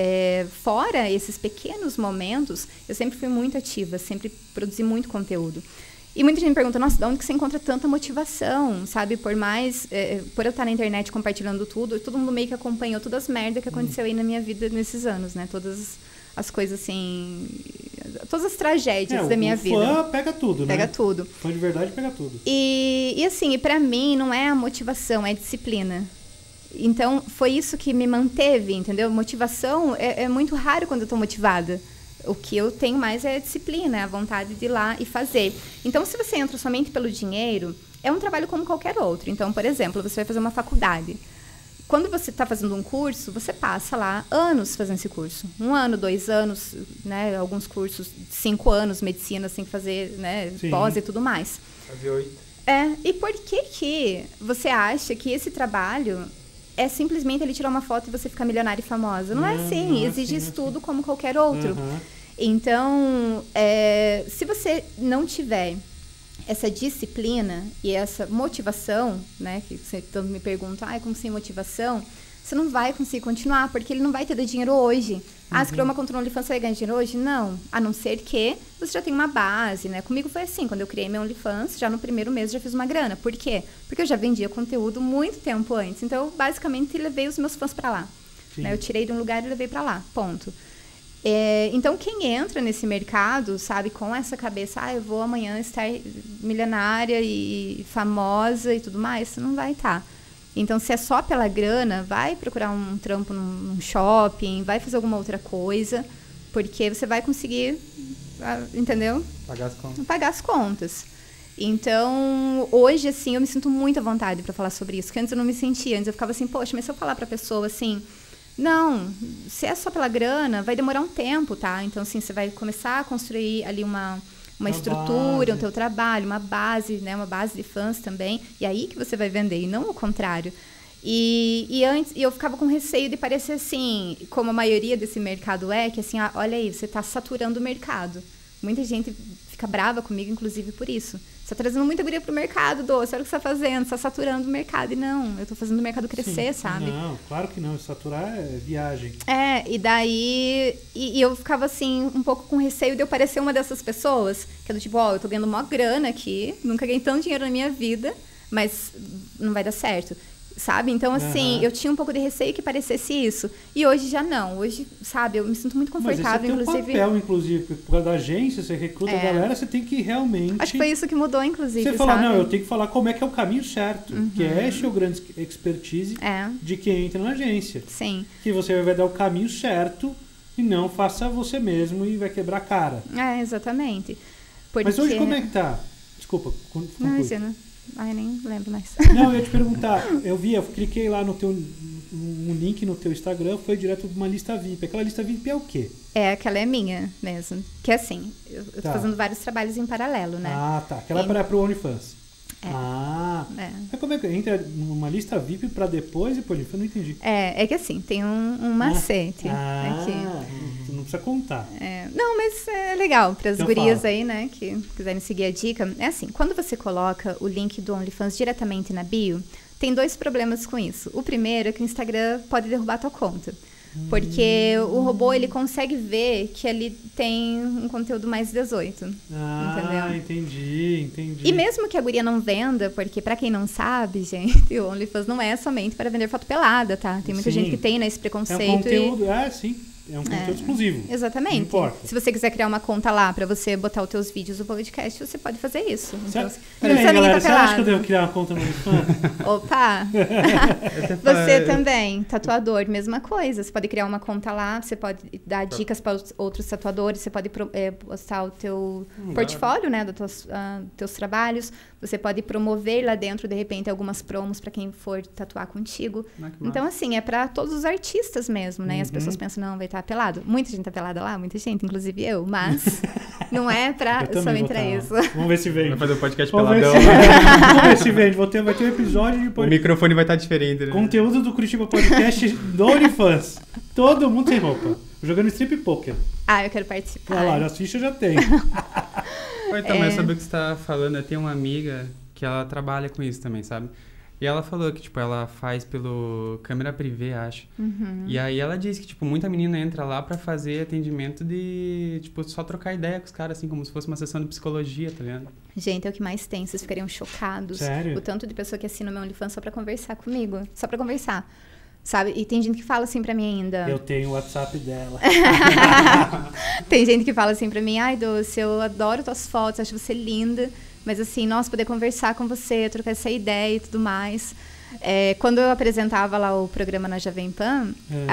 fora esses pequenos momentos, eu sempre fui muito ativa, sempre produzi muito conteúdo. E muita gente me pergunta, nossa, de onde que você encontra tanta motivação, sabe? Por eu estar na internet compartilhando tudo, todo mundo meio que acompanhou todas as merdas que aconteceu aí na minha vida nesses anos, né? Todas as coisas assim, todas as tragédias da minha vida. O fã pega tudo, né? Pega tudo. Fã de verdade pega tudo. E assim, pra mim não é a motivação, é a disciplina. Então, foi isso que me manteve, entendeu? Motivação é muito raro quando eu tô motivada. O que eu tenho mais é a disciplina, a vontade de ir lá e fazer. Então, se você entra somente pelo dinheiro, é um trabalho como qualquer outro. Então, por exemplo, você vai fazer uma faculdade. Quando você está fazendo um curso, você passa lá anos fazendo esse curso. 1 ano, 2 anos, né? Alguns cursos, 5 anos, medicina, você tem que fazer, né? Pós e tudo mais. Fazer 8. E por que você acha que esse trabalho é simplesmente ele tirar uma foto e você ficar milionária e famosa? Não é assim. Não exige estudo como qualquer outro. Então, se você não tiver essa disciplina e essa motivação, né, que você tanto me pergunta, como sem motivação, você não vai conseguir continuar, porque ele não vai ter dinheiro hoje. Você criou uma conta no OnlyFans, você vai ganhar dinheiro hoje? Não. A não ser que você já tem uma base, né? Comigo foi assim, quando eu criei meu OnlyFans, já no primeiro mês já fiz uma grana. Por quê? Porque eu já vendia conteúdo muito tempo antes. Então, eu basicamente, levei os meus fãs pra lá. Né? Eu tirei de um lugar e levei pra lá. Ponto. Então, quem entra nesse mercado, sabe, com essa cabeça, eu vou amanhã estar milionária e famosa e tudo mais, você não vai estar. Então, se é só pela grana, vai procurar um trampo num shopping, vai fazer alguma outra coisa, porque você vai conseguir, entendeu? Pagar as contas. Então, hoje, assim, eu me sinto muito à vontade para falar sobre isso, porque antes eu não me sentia. Antes eu ficava assim, poxa, mas se eu falar pra pessoa assim... Não, se é só pela grana, vai demorar um tempo, tá? Então, assim, você vai começar a construir ali uma estrutura, o teu trabalho, uma base, né? Uma base de fãs também. E aí que você vai vender, e não o contrário. E antes eu ficava com receio de parecer assim, como a maioria desse mercado que assim, olha aí, você está saturando o mercado. Muita gente fica brava comigo, inclusive, por isso. Você tá trazendo muita guria pro mercado, Doce. Olha o que você tá fazendo. Você tá saturando o mercado. E não, eu tô fazendo o mercado crescer, sabe? Não, claro que não. Saturar é viagem. E daí... E eu ficava, assim, um pouco com receio de eu parecer uma dessas pessoas. Que é do tipo, eu tô ganhando uma grana aqui. Nunca ganhei tanto dinheiro na minha vida. Mas não vai dar certo. Sabe? Então, assim, eu tinha um pouco de receio que parecesse isso. E hoje já não. Hoje, sabe, eu me sinto muito confortável, mas esse é teu papel, inclusive. Porque por causa da agência, você recruta a galera, você tem que realmente... Acho que foi isso que mudou, inclusive, você fala, não, eu tenho que falar como é que é o caminho certo. Que é esse o grande expertise de quem entra na agência. Sim. Que você vai dar o caminho certo e não faça você mesmo e vai quebrar a cara. Exatamente. Porque... Mas hoje como é que tá? Desculpa, imagina. Ai, nem lembro mais. Não, eu ia te perguntar. Eu cliquei lá no teu um link no teu Instagram, foi direto de uma lista VIP. Aquela lista VIP é o quê? Aquela é minha mesmo. Que é assim, eu tô fazendo vários trabalhos em paralelo, né? Tá. Aquela é pro OnlyFans. Mas como é que entra numa lista VIP pra depois e OnlyFans? Eu não entendi. É que assim, tem um macete aqui. Não precisa contar. Não, mas é legal para as Então gurias fala. aí, né, que quiserem seguir a dica. É assim, quando você coloca o link do OnlyFans diretamente na bio, tem 2 problemas com isso. O primeiro é que o Instagram pode derrubar a tua conta. Porque o robô, ele consegue ver que ali tem um conteúdo mais 18. Entendeu? Entendi. E mesmo que a guria não venda, porque pra quem não sabe, gente, o OnlyFans não é somente para vender foto pelada, tá? Tem muita gente que tem, né, esse preconceito. É um conteúdo, sim. É um conteúdo exclusivo. Exatamente. Não importa. Se você quiser criar uma conta lá pra você botar os teus vídeos do podcast, você pode fazer isso. Então, Peraí, galera, você acha que eu devo criar uma conta no OnlyFans? Opa! Você também, tatuador, mesma coisa. Você pode criar uma conta lá, você pode dar dicas para outros tatuadores, você pode postar o teu portfólio, né, dos teus trabalhos. Você pode promover lá dentro, de repente, algumas promos para quem for tatuar contigo. Então, assim, é para todos os artistas mesmo, né? As pessoas pensam, não, vai estar pelado. Muita gente tá pelada lá, muita gente, inclusive eu. Mas não é pra somente pra isso. Vamos ver se vem. Vai fazer o podcast peladão. Vamos ver se vem. Vai ter um episódio de O microfone vai estar diferente, né? Conteúdo do Curitiba Podcast do OnlyFans. Todo mundo sem roupa. Jogando strip poker. Eu quero participar. Olha lá, as fichas já tem. Então, mas sobre o que você tá falando, eu tenho uma amiga que ela trabalha com isso também, sabe? E ela falou que, tipo, ela faz pelo câmera privê, acho. E aí ela disse que, tipo, muita menina entra lá pra fazer atendimento de, tipo, só trocar ideia com os caras, assim, como se fosse uma sessão de psicologia, tá ligado? Gente, é o que mais tem, vocês ficariam chocados. Sério? O tanto de pessoa que assina o meu OnlyFans só pra conversar comigo. Só pra conversar. Sabe? E tem gente que fala assim pra mim ainda. Eu tenho o WhatsApp dela. Tem gente que fala assim pra mim, ai, Doce, eu adoro tuas fotos, acho você linda. Mas assim, nossa, poder conversar com você, trocar essa ideia e tudo mais. Quando eu apresentava lá o programa na Jovem Pan,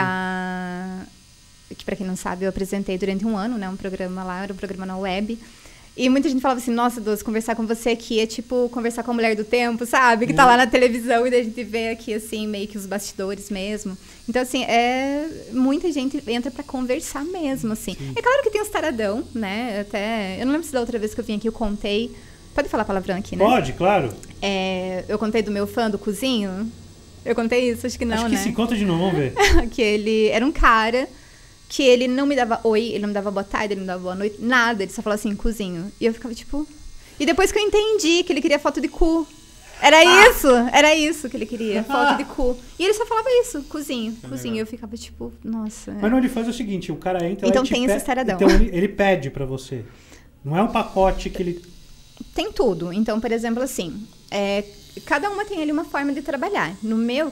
que pra quem não sabe, eu apresentei durante um ano, né? Um programa lá, era um programa na web. E muita gente falava assim, nossa, Doce, conversar com você aqui é tipo conversar com a mulher do tempo, sabe? Que tá lá na televisão e daí a gente vê aqui, assim, meio que os bastidores mesmo. Então, assim, muita gente entra pra conversar mesmo, assim. Sim. É claro que tem uns taradão, né? Eu não lembro se da outra vez que eu vim aqui eu contei. Pode falar palavrão aqui, né? Pode, claro. Eu contei do meu fã, do Cozinho. Eu contei isso? Acho que não, né? Acho que se conta de novo, vamos ver. Que ele era um cara que ele não me dava oi, ele não me dava boa tarde, ele não me dava boa noite, nada. Ele só falava assim, Cozinho. E eu ficava tipo... E depois que eu entendi que ele queria foto de cu. Era isso que ele queria, foto de cu. E ele só falava isso, Cozinho. E eu ficava tipo, nossa... Mas no OnlyFans é o seguinte, o cara entra... Então tem esse taradão. Então ele pede pra você. Não é um pacote que ele... Tem tudo. Então, por exemplo, assim, cada uma tem ali uma forma de trabalhar. No meu...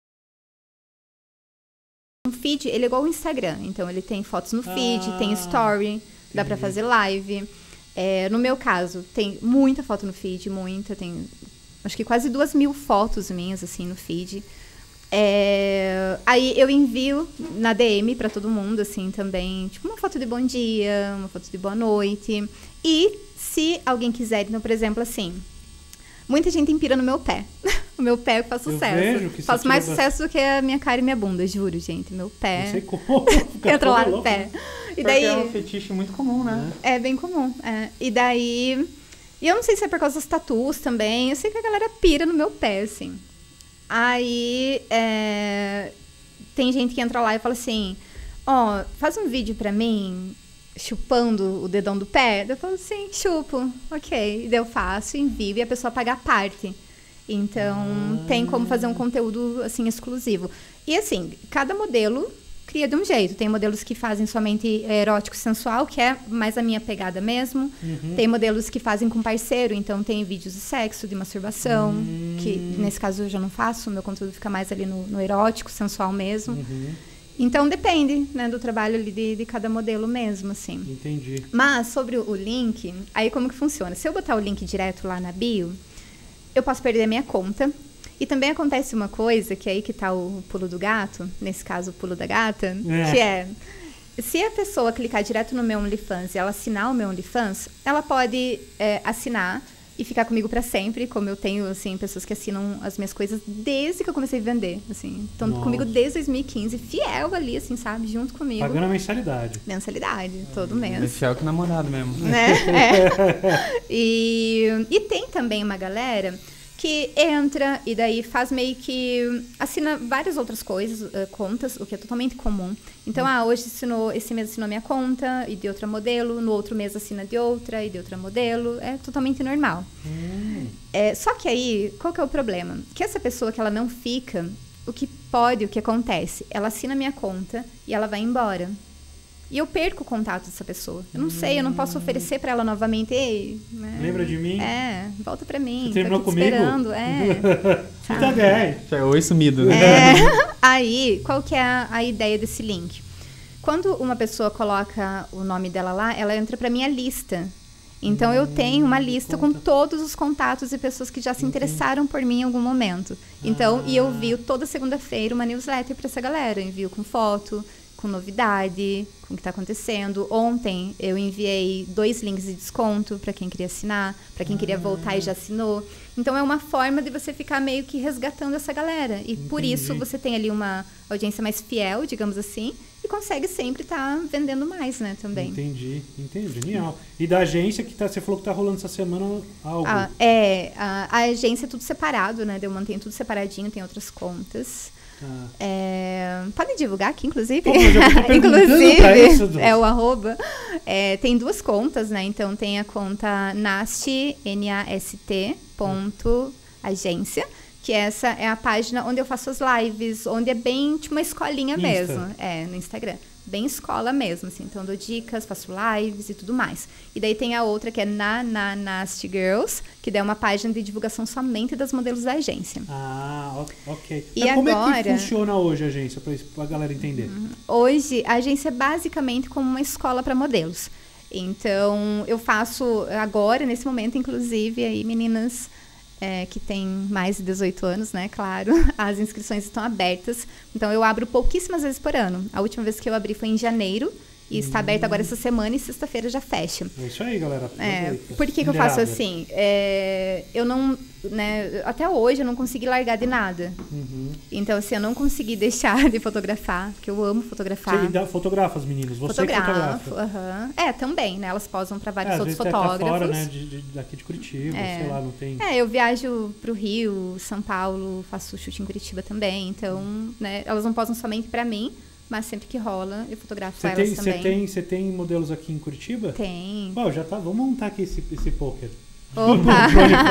O feed, ele é igual o Instagram. Então, ele tem fotos no feed, tem story, dá pra fazer live. No meu caso, tem muita foto no feed, tem acho que quase 2.000 fotos minhas, assim, no feed. Aí eu envio na DM pra todo mundo, assim, também, tipo, uma foto de bom dia, uma foto de boa noite. E se alguém quiser, então, por exemplo, assim, muita gente empira no meu pé. O meu pé faz sucesso. Eu vejo que faço mais sucesso do que a minha cara e minha bunda, juro, gente. Meu pé. Não sei como. Entra lá no pé. E daí é um fetiche muito comum, né? É bem comum. E daí... E eu não sei se é por causa dos tatus também. Eu sei que a galera pira no meu pé, assim. Aí... Tem gente que entra lá e fala assim... Faz um vídeo pra mim... chupando o dedão do pé? Eu falo, sim, chupo, ok. E daí eu faço, envio e a pessoa paga a parte. Então, tem como fazer um conteúdo, assim, exclusivo. E, assim, cada modelo cria de um jeito. Tem modelos que fazem somente erótico sensual, que é mais a minha pegada mesmo. Tem modelos que fazem com parceiro, então tem vídeos de sexo, de masturbação, que nesse caso eu já não faço, o meu conteúdo fica mais ali no erótico, sensual mesmo. Então depende, né, do trabalho ali de cada modelo mesmo, assim. Entendi. Mas sobre o link, aí como que funciona? Se eu botar o link direto lá na bio, eu posso perder a minha conta. E também acontece uma coisa, que é aí que tá o pulo do gato, nesse caso o pulo da gata, que é, se a pessoa clicar direto no meu OnlyFans e ela assinar o meu OnlyFans, ela pode assinar e ficar comigo pra sempre, como eu tenho, assim, pessoas que assinam as minhas coisas desde que eu comecei a vender, assim. Estão comigo desde 2015, fiel ali, assim, sabe? Junto comigo. Pagando a mensalidade. Mensalidade, todo mês. É fiel que namorado mesmo. Né? E tem também uma galera que entra e daí faz meio que assina várias outras coisas, contas, o que é totalmente comum. Então, hoje esse mês assinou minha conta e de outra modelo, no outro mês assina de outra e de outra modelo. É totalmente normal. Só que aí, qual que é o problema? Que essa pessoa que ela não fica, o que acontece? Ela assina minha conta e ela vai embora. E eu perco o contato dessa pessoa. Eu não sei, eu não posso oferecer pra ela novamente. Ei, né? Lembra de mim? Volta pra mim. Você terminou comigo? Esperando, Tá bem. É oi sumido, né? Aí, qual que é a ideia desse link? Quando uma pessoa coloca o nome dela lá, ela entra pra minha lista. Então, eu tenho uma lista com todos os contatos e pessoas que já se interessaram por mim em algum momento. Então, e eu envio toda segunda-feira uma newsletter pra essa galera. Eu envio com foto, com novidade, com o que está acontecendo. Ontem eu enviei 2 links de desconto para quem queria assinar, para quem queria voltar e já assinou. Então é uma forma de você ficar meio que resgatando essa galera. E por isso você tem ali uma audiência mais fiel, digamos assim, e consegue sempre estar vendendo mais, né, também. Entendi, genial. E da agência que você falou que tá rolando essa semana algo? A agência é tudo separado, né? Eu mantenho tudo separadinho, tem outras contas. Pode divulgar aqui, inclusive. Pô, eu já tô inclusive, pra isso, é o @. Tem 2 contas, né? Então tem a conta NAST, NAST.agência, que essa é a página onde eu faço as lives, onde é bem tipo uma escolinha mesmo. No Instagram. Bem escola mesmo, assim. Então, dou dicas, faço lives e tudo mais. E daí tem a outra que é Nasty Girls, que daí é uma página de divulgação somente das modelos da agência. Ok. E Mas como agora, é que funciona hoje a agência, pra galera entender? Hoje, a agência é basicamente como uma escola para modelos. Então, eu faço agora, nesse momento, inclusive, aí, meninas que têm mais de 18 anos, né? Claro, as inscrições estão abertas. Então, eu abro pouquíssimas vezes por ano. A última vez que eu abri foi em janeiro. E está aberto agora essa semana e sexta-feira já fecha. É isso aí, galera. Por que eu faço assim? Eu não... Né, até hoje eu não consegui largar de nada. Então, assim, eu não consegui deixar de fotografar, porque eu amo fotografar. Você fotografa as meninas? Você fotografo, também, né? Elas posam para vários outros fotógrafos. Tá fora, né? Daqui de Curitiba, sei lá, não tem... eu viajo pro Rio, São Paulo, faço chute em Curitiba também. Então, né, elas não posam somente para mim, mas sempre que rola, eu fotografo elas também. Você tem modelos aqui em Curitiba? Tem. Bom, já tá. Vamos montar aqui esse poker. Opa!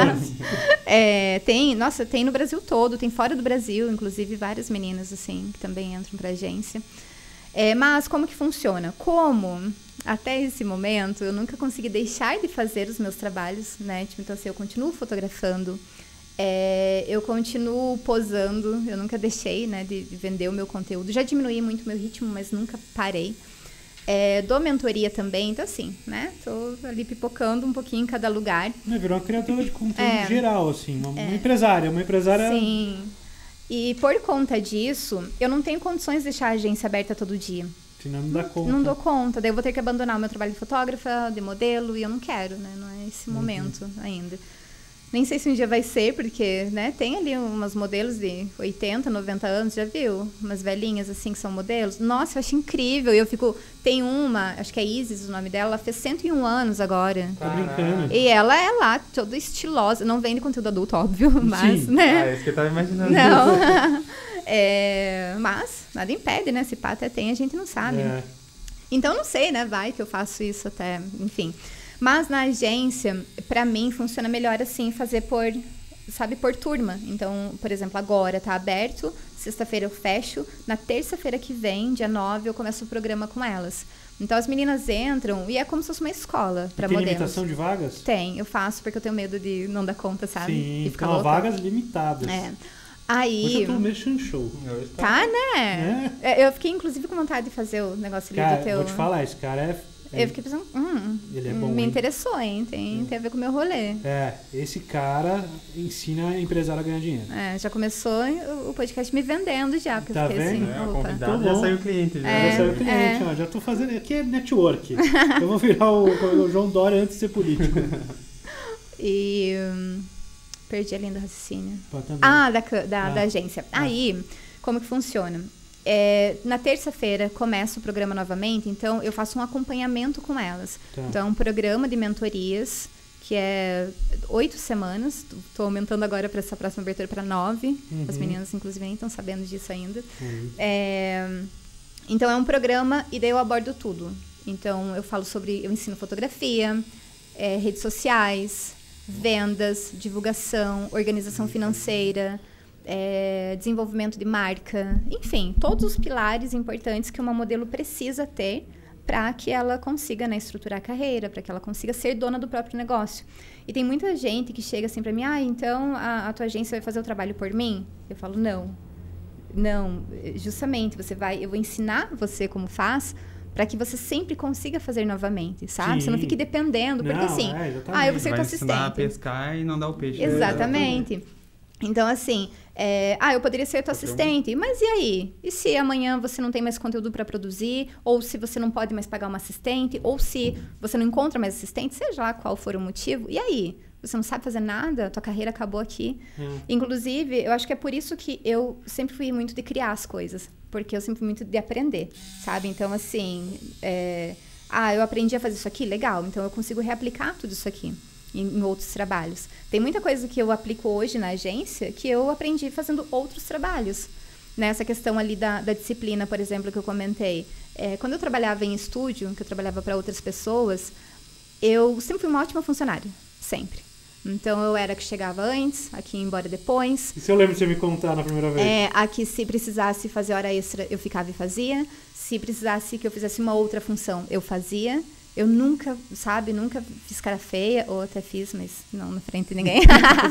Tem no Brasil todo, tem fora do Brasil, inclusive várias meninas, assim, que também entram pra agência. Mas como que funciona? Até esse momento, eu nunca consegui deixar de fazer os meus trabalhos, né? Tipo, então, assim, eu continuo fotografando, eu continuo posando, eu nunca deixei, né, de vender o meu conteúdo. Já diminuí muito o meu ritmo, mas nunca parei. Dou mentoria também, então assim, né? Tô ali pipocando um pouquinho em cada lugar. Virou uma criadora de conteúdo geral, assim, uma empresária. Sim. E por conta disso, eu não tenho condições de deixar a agência aberta todo dia. Senão não dá conta. Não dou conta, daí eu vou ter que abandonar o meu trabalho de fotógrafa, de modelo, e eu não quero, né? Não é esse momento ainda. Nem sei se um dia vai ser, porque, né, tem ali umas modelos de 80, 90 anos, já viu? Umas velhinhas, assim, que são modelos. Nossa, eu acho incrível. E eu fico... Tem uma, acho que é Isis o nome dela, ela fez 101 anos agora. Tá brincando. E ela é lá, toda estilosa. Não vende conteúdo adulto, óbvio, mas, né? É isso que eu tava imaginando. Não. Mas, nada impede, né? Se pá até tem, a gente não sabe. Então, não sei, né? Vai que eu faço isso até, enfim. Mas na agência, pra mim, funciona melhor assim, fazer por turma. Então, por exemplo, agora tá aberto, sexta-feira eu fecho, na terça-feira que vem, dia 9, eu começo o programa com elas. Então, as meninas entram e é como se fosse uma escola para modelos. Tem limitação de vagas? Tem, eu faço porque eu tenho medo de não dar conta, sabe? Sim, e ficar então vagas limitadas. Aí... Hoje eu tô mexendo show. Tá, né? Eu fiquei, inclusive, com vontade de fazer o negócio ali do teu... Vou te falar, esse cara eu fiquei pensando, ele é bom, me interessou, hein? Tem a ver com o meu rolê. Esse cara ensina a empresário a ganhar dinheiro. Já começou o podcast me vendendo já. Porque tá eu fiquei vendo? Assim, convidado, já saiu o cliente. Já saiu o cliente, ó, já tô fazendo... Aqui é network. Eu vou virar o João Dória antes de ser político. E... perdi a linha do raciocínio. Da agência. Aí, como que funciona? Na terça-feira começa o programa novamente, então eu faço um acompanhamento com elas. Tá. Então, é um programa de mentorias, que é 8 semanas. Estou aumentando agora para essa próxima abertura para 9. As meninas, inclusive, nem estão sabendo disso ainda. Então, é um programa e daí eu abordo tudo. Então, eu ensino fotografia, redes sociais, vendas, divulgação, organização financeira, desenvolvimento de marca, enfim, todos os pilares importantes que uma modelo precisa ter para que ela consiga, né, estruturar a carreira, para que ela consiga ser dona do próprio negócio. E tem muita gente que chega assim para mim, então a tua agência vai fazer o trabalho por mim? Eu falo, não, justamente, eu vou ensinar você como faz, para que você sempre consiga fazer novamente, sabe? Sim. Você não fique dependendo, porque assim, eu vou ser tua assistente. Vai ensinar a pescar e não dar o peixe. Exatamente. Então, assim, eu poderia ser tua assistente, mas e aí? E se amanhã você não tem mais conteúdo para produzir? Ou se você não pode mais pagar uma assistente? Ou se você não encontra mais assistente? Seja lá qual for o motivo. E aí? Você não sabe fazer nada? Tua carreira acabou aqui. Inclusive, eu acho que é por isso que eu sempre fui muito de criar as coisas. Porque eu sempre fui muito de aprender, sabe? Então, assim, eu aprendi a fazer isso aqui? Legal. Então, eu consigo reaplicar tudo isso aqui em outros trabalhos. Tem muita coisa que eu aplico hoje na agência que eu aprendi fazendo outros trabalhos. Nessa questão ali da disciplina, por exemplo, que eu comentei. Quando eu trabalhava em estúdio, que eu trabalhava para outras pessoas, eu sempre fui uma ótima funcionária. Sempre. Então, eu era que chegava antes, aqui ia embora depois. Isso eu lembro de você me contar na primeira vez. Aqui, se precisasse fazer hora extra, eu ficava e fazia. Se precisasse que eu fizesse uma outra função, eu fazia. Eu nunca fiz cara feia, ou até fiz, mas não na frente de ninguém.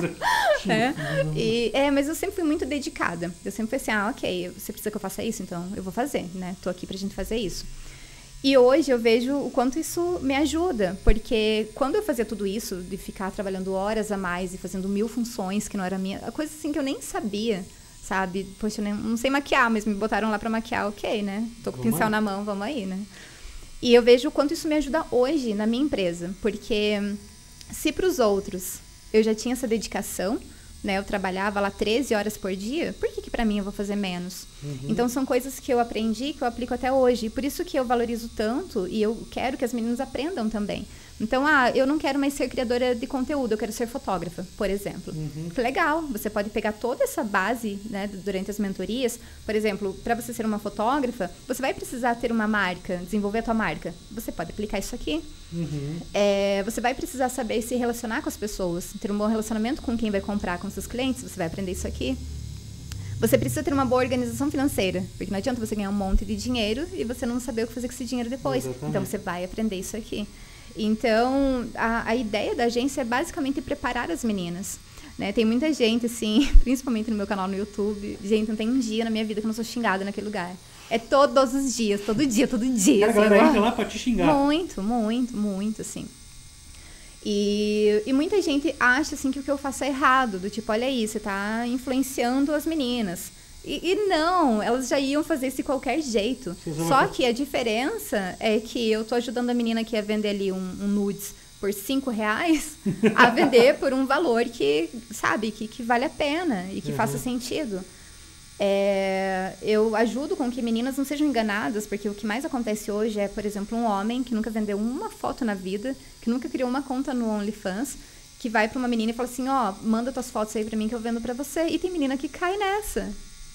Mas eu sempre fui muito dedicada. Eu sempre fui assim, ok, você precisa que eu faça isso, então eu vou fazer, né? Tô aqui pra gente fazer isso. E hoje eu vejo o quanto isso me ajuda, porque quando eu fazia tudo isso, de ficar trabalhando horas a mais e fazendo 1000 funções que não era minha, coisa assim que eu nem sabia, sabe? Poxa, eu não sei maquiar, mas me botaram lá pra maquiar, ok, né? Tô com o pincel na mão, vamos aí, né? E eu vejo o quanto isso me ajuda hoje na minha empresa, porque se para os outros eu já tinha essa dedicação, né? Eu trabalhava lá 13 horas por dia, por que para mim eu vou fazer menos? Então, são coisas que eu aprendi, que eu aplico até hoje. E por isso que eu valorizo tanto e eu quero que as meninas aprendam também. Então, eu não quero mais ser criadora de conteúdo, eu quero ser fotógrafa, por exemplo. Que legal, você pode pegar toda essa base, né, durante as mentorias. Por exemplo, para você ser uma fotógrafa, você vai precisar ter uma marca, desenvolver a tua marca. Você pode aplicar isso aqui. Você vai precisar saber se relacionar com as pessoas, ter um bom relacionamento com quem vai comprar, com seus clientes, você vai aprender isso aqui. Você precisa ter uma boa organização financeira, porque não adianta você ganhar um monte de dinheiro e você não saber o que fazer com esse dinheiro depois. Exatamente. Então, você vai aprender isso aqui. Então, a ideia da agência é basicamente preparar as meninas, né? Tem muita gente, assim, principalmente no meu canal no YouTube, gente, não tem um dia na minha vida que eu não sou xingada naquele lugar. É todos os dias, todo dia. A galera entra lá pra te xingar. Muito, assim. E muita gente acha, assim, que o que eu faço é errado, do tipo, olha aí, você tá influenciando as meninas. E não, elas já iam fazer isso de qualquer jeito. Só que a diferença é que eu tô ajudando a menina aqui a vender ali um nudes por R$5 a vender por um valor que, sabe, que vale a pena e que faça sentido. Eu ajudo com que meninas não sejam enganadas, porque o que mais acontece hoje é, por exemplo, um homem que nunca vendeu uma foto na vida, que nunca criou uma conta no OnlyFans, que vai pra uma menina e fala assim, manda tuas fotos aí pra mim que eu vendo pra você. E tem menina que cai nessa.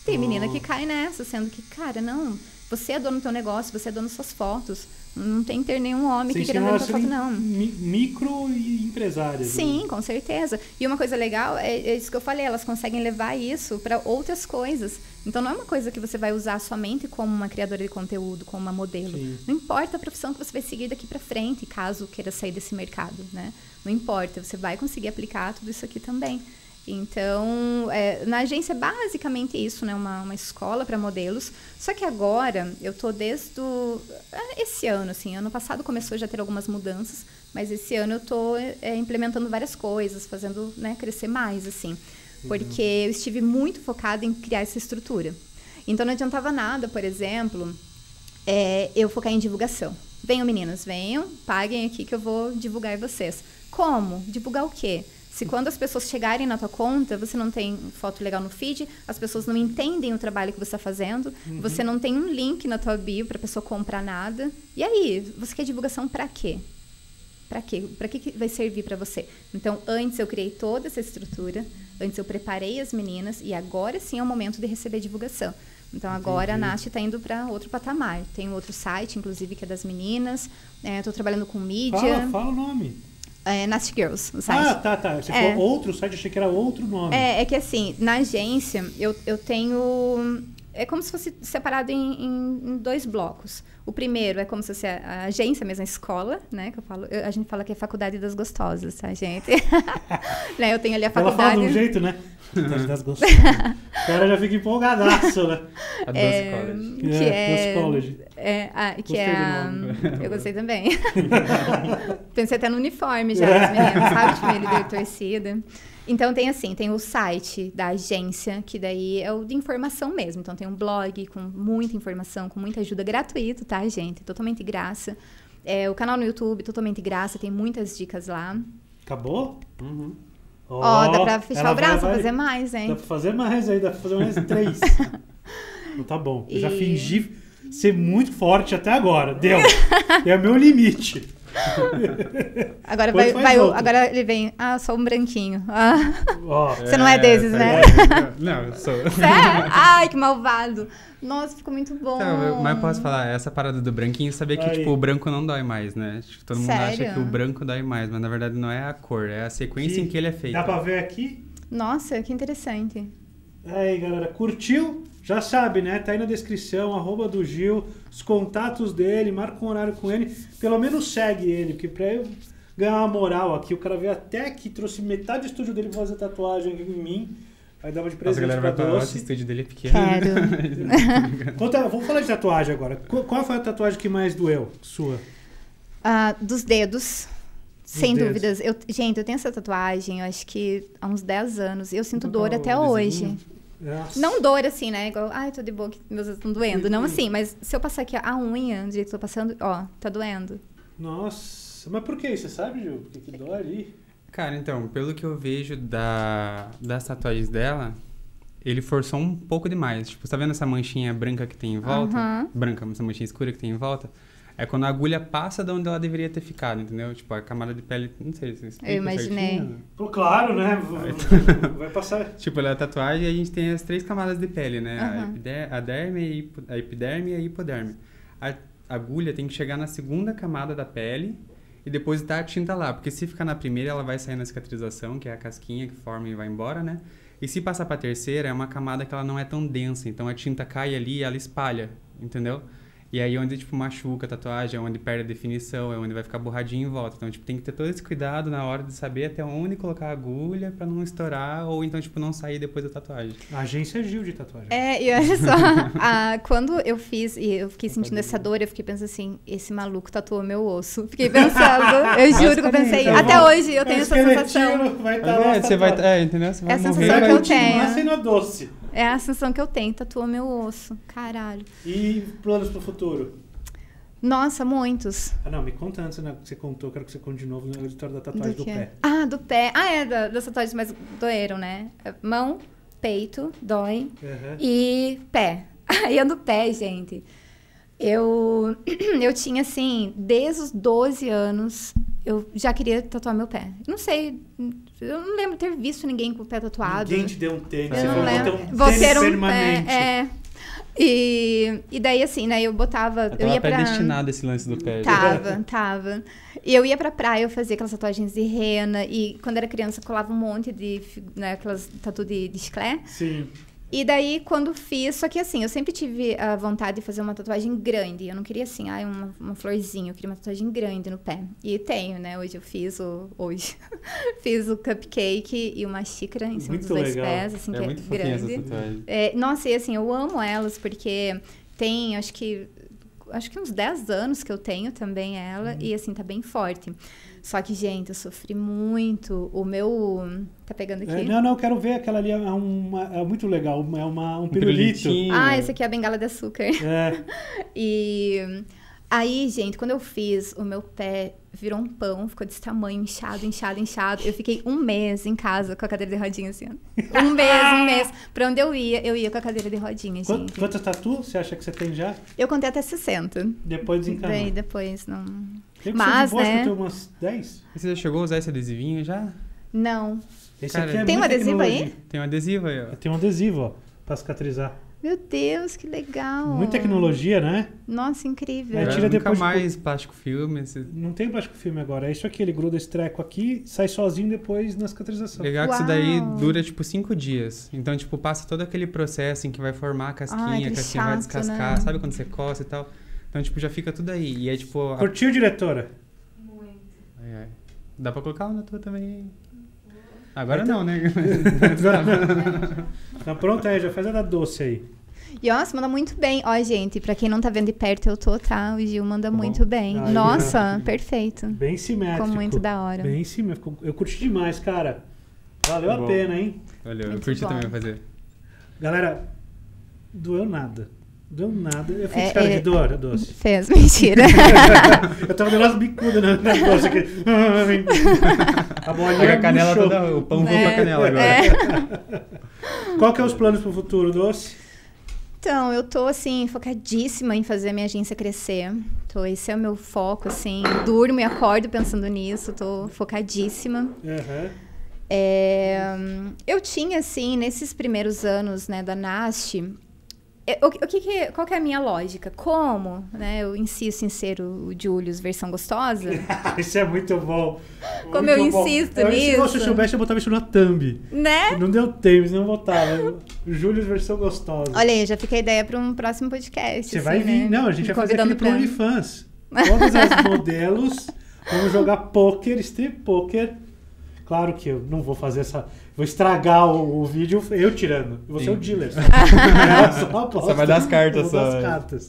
Tem menina que cai nessa, sendo que, cara, não, você é dono do teu negócio, você é dono das suas fotos. Não tem que ter nenhum homem que queira ver a tua foto, não. Micro e empresárias. Sim, né? com certeza. E uma coisa legal é isso que eu falei, elas conseguem levar isso para outras coisas. Então não é uma coisa que você vai usar somente como uma criadora de conteúdo, como uma modelo. Sim. Não importa a profissão que você vai seguir daqui para frente, caso queira sair desse mercado, né? Não importa, você vai conseguir aplicar tudo isso aqui também. Então, na agência é basicamente isso, né? Uma escola para modelos. Só que agora, eu tô desde esse ano, assim, ano passado começou já a ter algumas mudanças, mas esse ano eu tô implementando várias coisas, fazendo, né, crescer mais, assim. Porque eu estive muito focada em criar essa estrutura. Então, não adiantava nada, por exemplo, eu focar em divulgação. Venham, meninas, venham, paguem aqui que eu vou divulgar vocês. Como? Divulgar o quê? Se quando as pessoas chegarem na tua conta, você não tem foto legal no feed, as pessoas não entendem o trabalho que você está fazendo, você não tem um link na tua bio para a pessoa comprar nada. E aí, você quer divulgação para quê? Para quê? Para que vai servir para você? Então, antes eu criei toda essa estrutura, antes eu preparei as meninas e agora sim é o momento de receber divulgação. Então, agora a Nath está indo para outro patamar. Tem outro site, inclusive, que é das meninas. Estou trabalhando com mídia. Fala o nome. Nath Girls, o site. Tá. Você falou outro site, achei que era outro nome. É que assim, na agência, eu tenho... É como se fosse separado em 2 blocos. O primeiro é como se fosse a agência mesmo, a escola, né? Que eu falo, a gente fala que é faculdade das gostosas, tá, gente? Né, eu tenho ali a faculdade... Ela fala de um jeito, né? Das gostosas. O cara já fica empolgadaço, né? A Doce College. Doce College. Eu gostei também. Pensei até no uniforme já, das meninas, sabe? Tipo, ele deu torcida. Então, tem o site da agência, que daí é o de informação mesmo. Então, tem um blog com muita informação, com muita ajuda gratuito, tá, gente? Totalmente graça. O canal no YouTube, totalmente graça, tem muitas dicas lá. Acabou? Dá pra fechar o braço, fazer mais, hein? Dá pra fazer mais aí, dá pra fazer mais 3. Então, tá bom. Eu já fingi ser muito forte até agora. Deu. É o meu limite. Agora agora ele vem, só um branquinho. Você não é desses, né? Não, eu sou. Sério? Ai, que malvado. Nossa, ficou muito bom. Então, mas posso falar, essa parada do branquinho, saber que, tipo, o branco não dói mais, né? Tipo, todo mundo acha que o branco dói mais, mas na verdade não é a cor, é a sequência em que ele é feito. Dá pra ver aqui? Nossa, que interessante. Aí, galera, curtiu? Já sabe, né? Tá aí na descrição, @do Gil, os contatos dele, marca um horário com ele. Pelo menos segue ele, porque pra eu ganhar uma moral aqui, o cara veio até aqui, trouxe metade do estúdio dele pra fazer tatuagem aqui em mim. Aí dava de presente. A galera vai falar, esse estúdio dele é pequeno. Quero. Vamos falar de tatuagem agora. Qual foi a tatuagem que mais doeu, sua? Dos dedos. Sem dúvidas. Gente, eu tenho essa tatuagem, eu acho que há uns 10 anos. E eu sinto dor até hoje. Nossa. Não dor assim, né? Igual, tô de boa, que meus dedos estão doendo. Não assim, mas se eu passar aqui a unha, do jeito que eu tô passando, tá doendo. Nossa, mas por que? Você sabe, Gil? Por que dói ali? Cara, então, pelo que eu vejo das tatuagens dela, ele forçou um pouco demais. Tipo, você tá vendo essa manchinha branca que tem em volta? Branca, essa manchinha escura que tem em volta? É quando a agulha passa de onde ela deveria ter ficado, entendeu? Tipo, a camada de pele... Não sei se explica. Eu imaginei. Certinho. Pô, claro, né? Vai passar... Tipo, ela é tatuagem e a gente tem as 3 camadas de pele, né? A derme, a epiderme e a hipoderme. A agulha tem que chegar na segunda camada da pele e depositar a tinta lá. Porque se ficar na primeira, ela vai sair na cicatrização, que é a casquinha que forma e vai embora, né? E se passar pra terceira, é uma camada que ela não é tão densa. Então, a tinta cai ali e ela espalha, entendeu? E aí, onde, tipo, machuca a tatuagem, é onde perde a definição, é onde vai ficar borradinho em volta. Então, tipo, tem que ter todo esse cuidado na hora de saber até onde colocar a agulha pra não estourar ou então, tipo, não sair depois da tatuagem. A agência é Gil de tatuagem. E olha só, quando eu fiz e eu fiquei sentindo essa dor, eu fiquei pensando assim, esse maluco tatuou meu osso. Fiquei pensando, eu juro que eu pensei, até hoje eu tenho essa sensação. Vai estar lá, você vai, entendeu? Você vai essa morrer. sensação que eu tenho. Cena doce. É a sensação que eu tenho, tatuou meu osso. Caralho. E planos pro futuro? Nossa, muitos. Não, me conta antes, né, que você contou, quero que você conte de novo na história da tatuagem do pé. Do pé. Das tatuagens mais doeram, né? Mão, peito, dói. E pé. Aí ando pé, gente. Eu tinha, assim, desde os 12 anos, eu já queria tatuar meu pé. Não sei, eu não lembro ter visto ninguém com o pé tatuado. Ninguém te deu um tênis, eu você não lembro. vou ter um tênis um permanente. pé, E daí, assim, né, eu botava... Eu ia predestinado esse lance do pé. Tava. E eu ia pra praia, eu fazia aquelas tatuagens de rena. E quando era criança, eu colava um monte de... Né, aquelas tatu de chiclé. Sim. E daí, quando fiz... Só que, assim, eu sempre tive a vontade de fazer uma tatuagem grande. Eu não queria, assim, uma florzinha. Eu queria uma tatuagem grande no pé. E tenho, né? Hoje eu fiz fiz o cupcake e uma xícara em cima muito dos dois legal. pés, assim, que é muito grande. essa tatuagem. Nossa, e assim, eu amo elas, porque tem, acho que uns 10 anos que eu tenho também ela. E, assim, tá bem forte. Só que, gente, eu sofri muito. O meu... Tá pegando aqui? Não, eu quero ver. Aquela ali é muito legal. É um pirulito. Esse aqui é a bengala de açúcar. E aí, gente, quando eu fiz, o meu pé virou um pão. Ficou desse tamanho, inchado. Eu fiquei 1 mês em casa com a cadeira de rodinha, assim. Um mês. Pra onde eu ia com a cadeira de rodinha, gente. Quantas tatu você acha que você tem já? Eu contei até 60. Depois desencanou. Daí, depois, não... Mas, né? Eu tenho umas 10. Você já chegou a usar esse adesivinho já? Não. Esse aqui é tem um adesivo aí? Tem um adesivo aí, ó. Tem um adesivo, ó, pra cicatrizar. Meu Deus, que legal. Muita tecnologia, né? Nossa, incrível. Tira depois mais plástico filme. Não tem plástico filme agora. É isso aqui, ele gruda esse treco aqui, sai sozinho depois na cicatrização. Legal que isso daí dura, tipo, 5 dias. Então, tipo, passa todo aquele processo em que vai formar a casquinha, a casquinha vai descascar. Né? Sabe quando você coça e tal? Então, tipo, já fica tudo aí. E é, tipo... Curtiu, diretora? Muito. Dá pra colocar uma na tua também. Agora não, né? Tá pronto aí, já faz a da doce aí. E nossa, manda muito bem. Ó, gente, pra quem não tá vendo de perto, eu tô, tá? O Gil manda muito bem. Aí, nossa, perfeito. Bem simétrico. Ficou muito da hora. Bem simétrico. Eu curti demais, cara. Valeu a pena, hein? Valeu, eu curti também fazer. Galera, doeu nada. Deu nada. Eu fiz cara de dor, doce. Fez, mentira. Eu tava dando umas bicudas na doce aqui. A bolinha a canela toda, o pão voou pra canela agora. Qual que é os planos pro futuro, doce? Então, eu tô, assim, focadíssima em fazer a minha agência crescer. Esse é o meu foco, assim. Durmo e acordo pensando nisso. Tô focadíssima. Eu tinha, assim, nesses primeiros anos, né, da Nast... Qual que é a minha lógica? Como, né, eu insisto em ser o Julius versão gostosa. Isso é muito bom. Como eu insisto nisso. Se você soubesse, eu botava isso na thumb. Né? Não deu tempo, não botava. Julius versão gostosa. Olha aí, já fica a ideia para um próximo podcast. Você vai vir. Né? Não, a gente vai fazer aquele pro OnlyFans. Todas as modelos, vamos jogar poker, strip poker. Claro que eu não vou fazer essa... Vou estragar o vídeo eu tirando. Eu vou ser o dealer. Você vai dar as cartas só. Das cartas.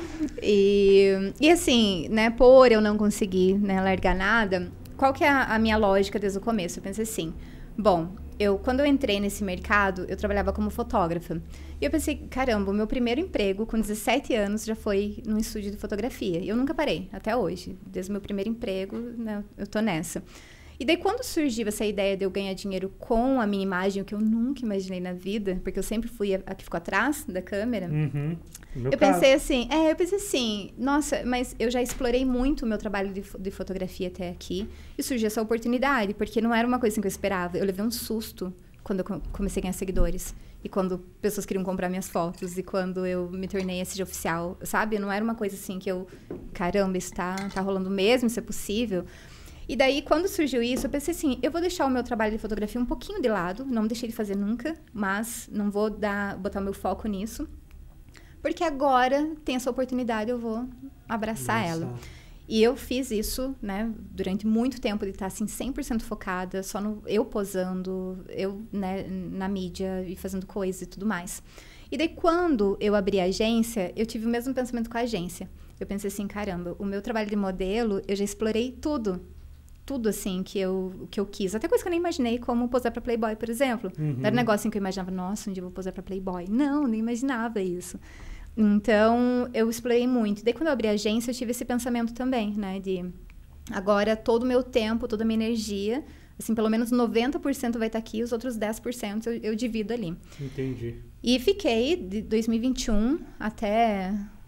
E assim, né, por eu não conseguir, né, largar nada, qual que é a minha lógica desde o começo? Eu pensei assim, bom, quando eu entrei nesse mercado, eu trabalhava como fotógrafa. E eu pensei, caramba, o meu primeiro emprego com 17 anos já foi num estúdio de fotografia. E eu nunca parei, até hoje. Desde o meu primeiro emprego, né, eu tô nessa. E daí, quando surgiu essa ideia de eu ganhar dinheiro com a minha imagem, o que eu nunca imaginei na vida, porque eu sempre fui a que ficou atrás da câmera, eu pensei assim, nossa, mas eu já explorei muito o meu trabalho de fotografia até aqui, e surgiu essa oportunidade, porque não era uma coisa assim que eu esperava. Eu levei um susto quando eu comecei a ganhar seguidores, e quando pessoas queriam comprar minhas fotos, e quando eu me tornei SG oficial, sabe? Não era uma coisa assim que caramba, isso tá rolando mesmo, isso é possível. E daí, quando surgiu isso, eu pensei assim, eu vou deixar o meu trabalho de fotografia um pouquinho de lado, não deixei de fazer nunca, mas não vou botar o meu foco nisso, porque agora tem essa oportunidade, eu vou abraçar ela. E eu fiz isso, né, durante muito tempo, de estar assim, 100% focada, só eu posando, eu, né, na mídia e fazendo coisas e tudo mais. E daí, quando eu abri a agência, eu tive o mesmo pensamento com a agência. Eu pensei assim, caramba, o meu trabalho de modelo, eu já explorei tudo assim que eu quis. Até coisa que eu nem imaginei, como posar pra Playboy, por exemplo. Não era um negócio assim que eu imaginava, nossa, um dia eu vou posar pra Playboy. Não, nem imaginava isso. Então, eu explorei muito. Daí, quando eu abri a agência, eu tive esse pensamento também, né? De agora, todo o meu tempo, toda a minha energia, assim, pelo menos 90% vai estar aqui, os outros 10% eu divido ali. Entendi. E fiquei de 2021 até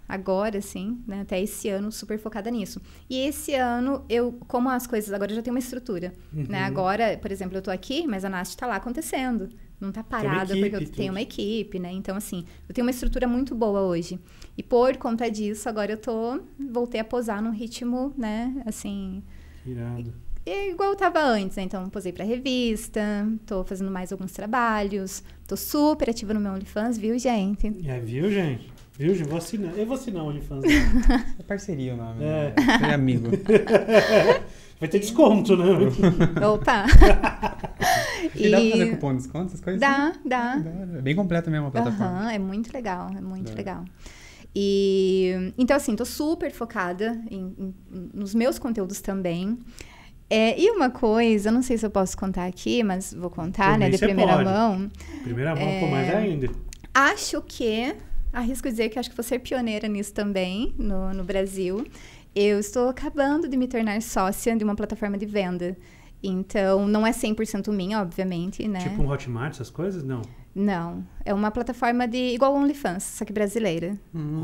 agora, assim, né? Até esse ano, super focada nisso. E esse ano, como as coisas agora já tem uma estrutura, né? Agora, por exemplo, eu tô aqui, mas a Nast tá lá acontecendo. Não tá parada porque eu tenho uma equipe, né? Então, assim, eu tenho uma estrutura muito boa hoje. E por conta disso, agora voltei a posar num ritmo, né? Assim... Irado. Igual eu tava antes, né? Então, posei pra revista, tô fazendo mais alguns trabalhos, tô super ativa no meu OnlyFans, viu, gente? Viu, gente? Viu, gente? Eu vou assinar o OnlyFans. É parceria o nome. É amigo. Vai ter desconto, né? Opa! E dá pra fazer cupom de desconto, essas coisas? Dá. É bem completa mesmo a plataforma. É muito legal, legal. E, então, assim, tô super focada nos meus conteúdos também. E uma coisa, eu não sei se eu posso contar aqui, mas vou contar, né, de primeira mão. Primeira mão, pô, mais ainda. Arrisco dizer que acho que vou ser pioneira nisso também, no Brasil. Eu estou acabando de me tornar sócia de uma plataforma de venda. Então, não é 100% minha, obviamente, né? Tipo um Hotmart, essas coisas? Não. Não. É uma plataforma igual ao OnlyFans, só que brasileira.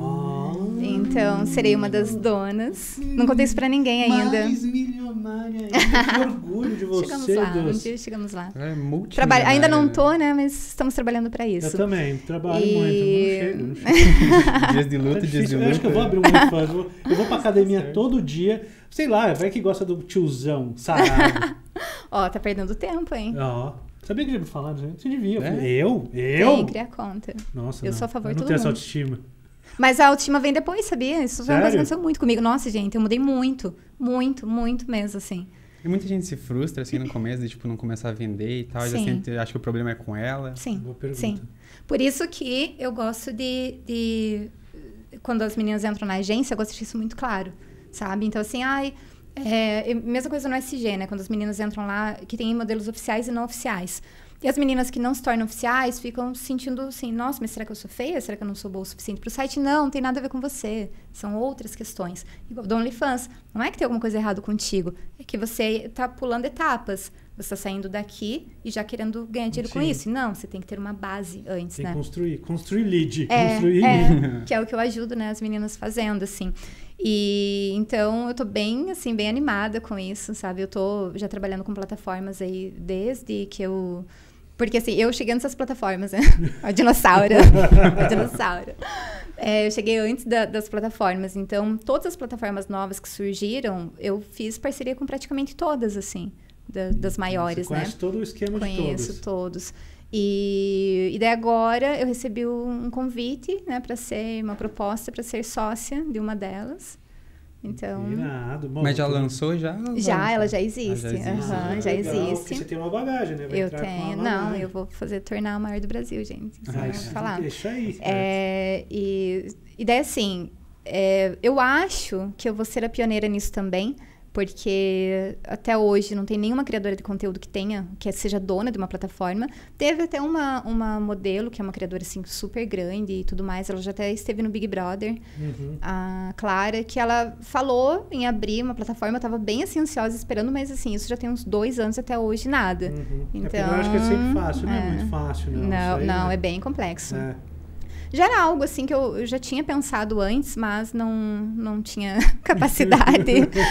Então, serei uma das donas. Não contei isso pra ninguém ainda. Mais milionária ainda. Que orgulho de você. Chegamos lá, um dia chegamos lá. Ainda não tô, né? Mas estamos trabalhando pra isso. Eu também, trabalho muito. Não chego. Dias de luta, dias de luta. Eu acho que eu vou abrir um OnlyFans. Eu vou pra academia todo dia. Sei lá, vai que gosta do tiozão, sarado. Tá perdendo tempo, hein? Sabia que já me falaram? Você devia. Eu? Tem, criar conta. Nossa, eu sou a favor de todo mundo. Eu não tenho essa autoestima. Mas a autoestima vem depois, sabia? Isso foi uma coisa que aconteceu muito comigo. Nossa, gente, eu mudei muito. Muito, muito mesmo, assim. E muita gente se frustra, assim, no começo, de, tipo, não começar a vender e tal. Sim. Já acha que o problema é com ela. Sim, boa pergunta. Sim. Por isso que eu gosto de... Quando as meninas entram na agência, eu gosto disso muito claro, sabe? Então, assim, mesma coisa no SG, né? Quando as meninas entram lá, que tem modelos oficiais e não oficiais. E as meninas que não se tornam oficiais ficam se sentindo assim, nossa, mas será que eu sou feia? Será que eu não sou boa o suficiente pro site? Não tem nada a ver com você. São outras questões. Igual do OnlyFans. Não é que tem alguma coisa errada contigo. É que você tá pulando etapas. Você tá saindo daqui e já querendo ganhar dinheiro com isso. Não, você tem que ter uma base antes, tem né? Construir lead. Que é o que eu ajudo, né, as meninas fazendo, assim. E então eu tô bem animada com isso, sabe? Eu tô já trabalhando com plataformas aí desde que eu... Porque assim, eu cheguei nessas plataformas, né? A dinossauro. Eu cheguei antes das plataformas. Então, todas as plataformas novas que surgiram, eu fiz parceria com praticamente todas, assim, das maiores, Você conhece todo o esquema de todos. Conheço todos. E daí agora eu recebi um convite, né, para ser uma proposta para ser sócia de uma delas. Então, irado. Bom, mas já lançou já? Ela já existe. Já existe. Porque você tem uma bagagem, né? Eu tenho. Não, eu vou tornar a maior do Brasil, gente. Falar. Deixa aí. E daí, assim, eu acho que eu vou ser a pioneira nisso também, porque até hoje não tem nenhuma criadora de conteúdo que seja dona de uma plataforma. Teve até uma modelo, que é uma criadora assim, super grande e tudo mais, ela já até esteve no Big Brother, a Clara, que ela falou em abrir uma plataforma, eu estava bem assim, ansiosa, esperando, mas assim, isso já tem uns 2 anos até hoje, nada. Então, eu acho que é sempre fácil, não é muito fácil, não. Não, é bem complexo. Já era algo assim que eu já tinha pensado antes, mas não tinha capacidade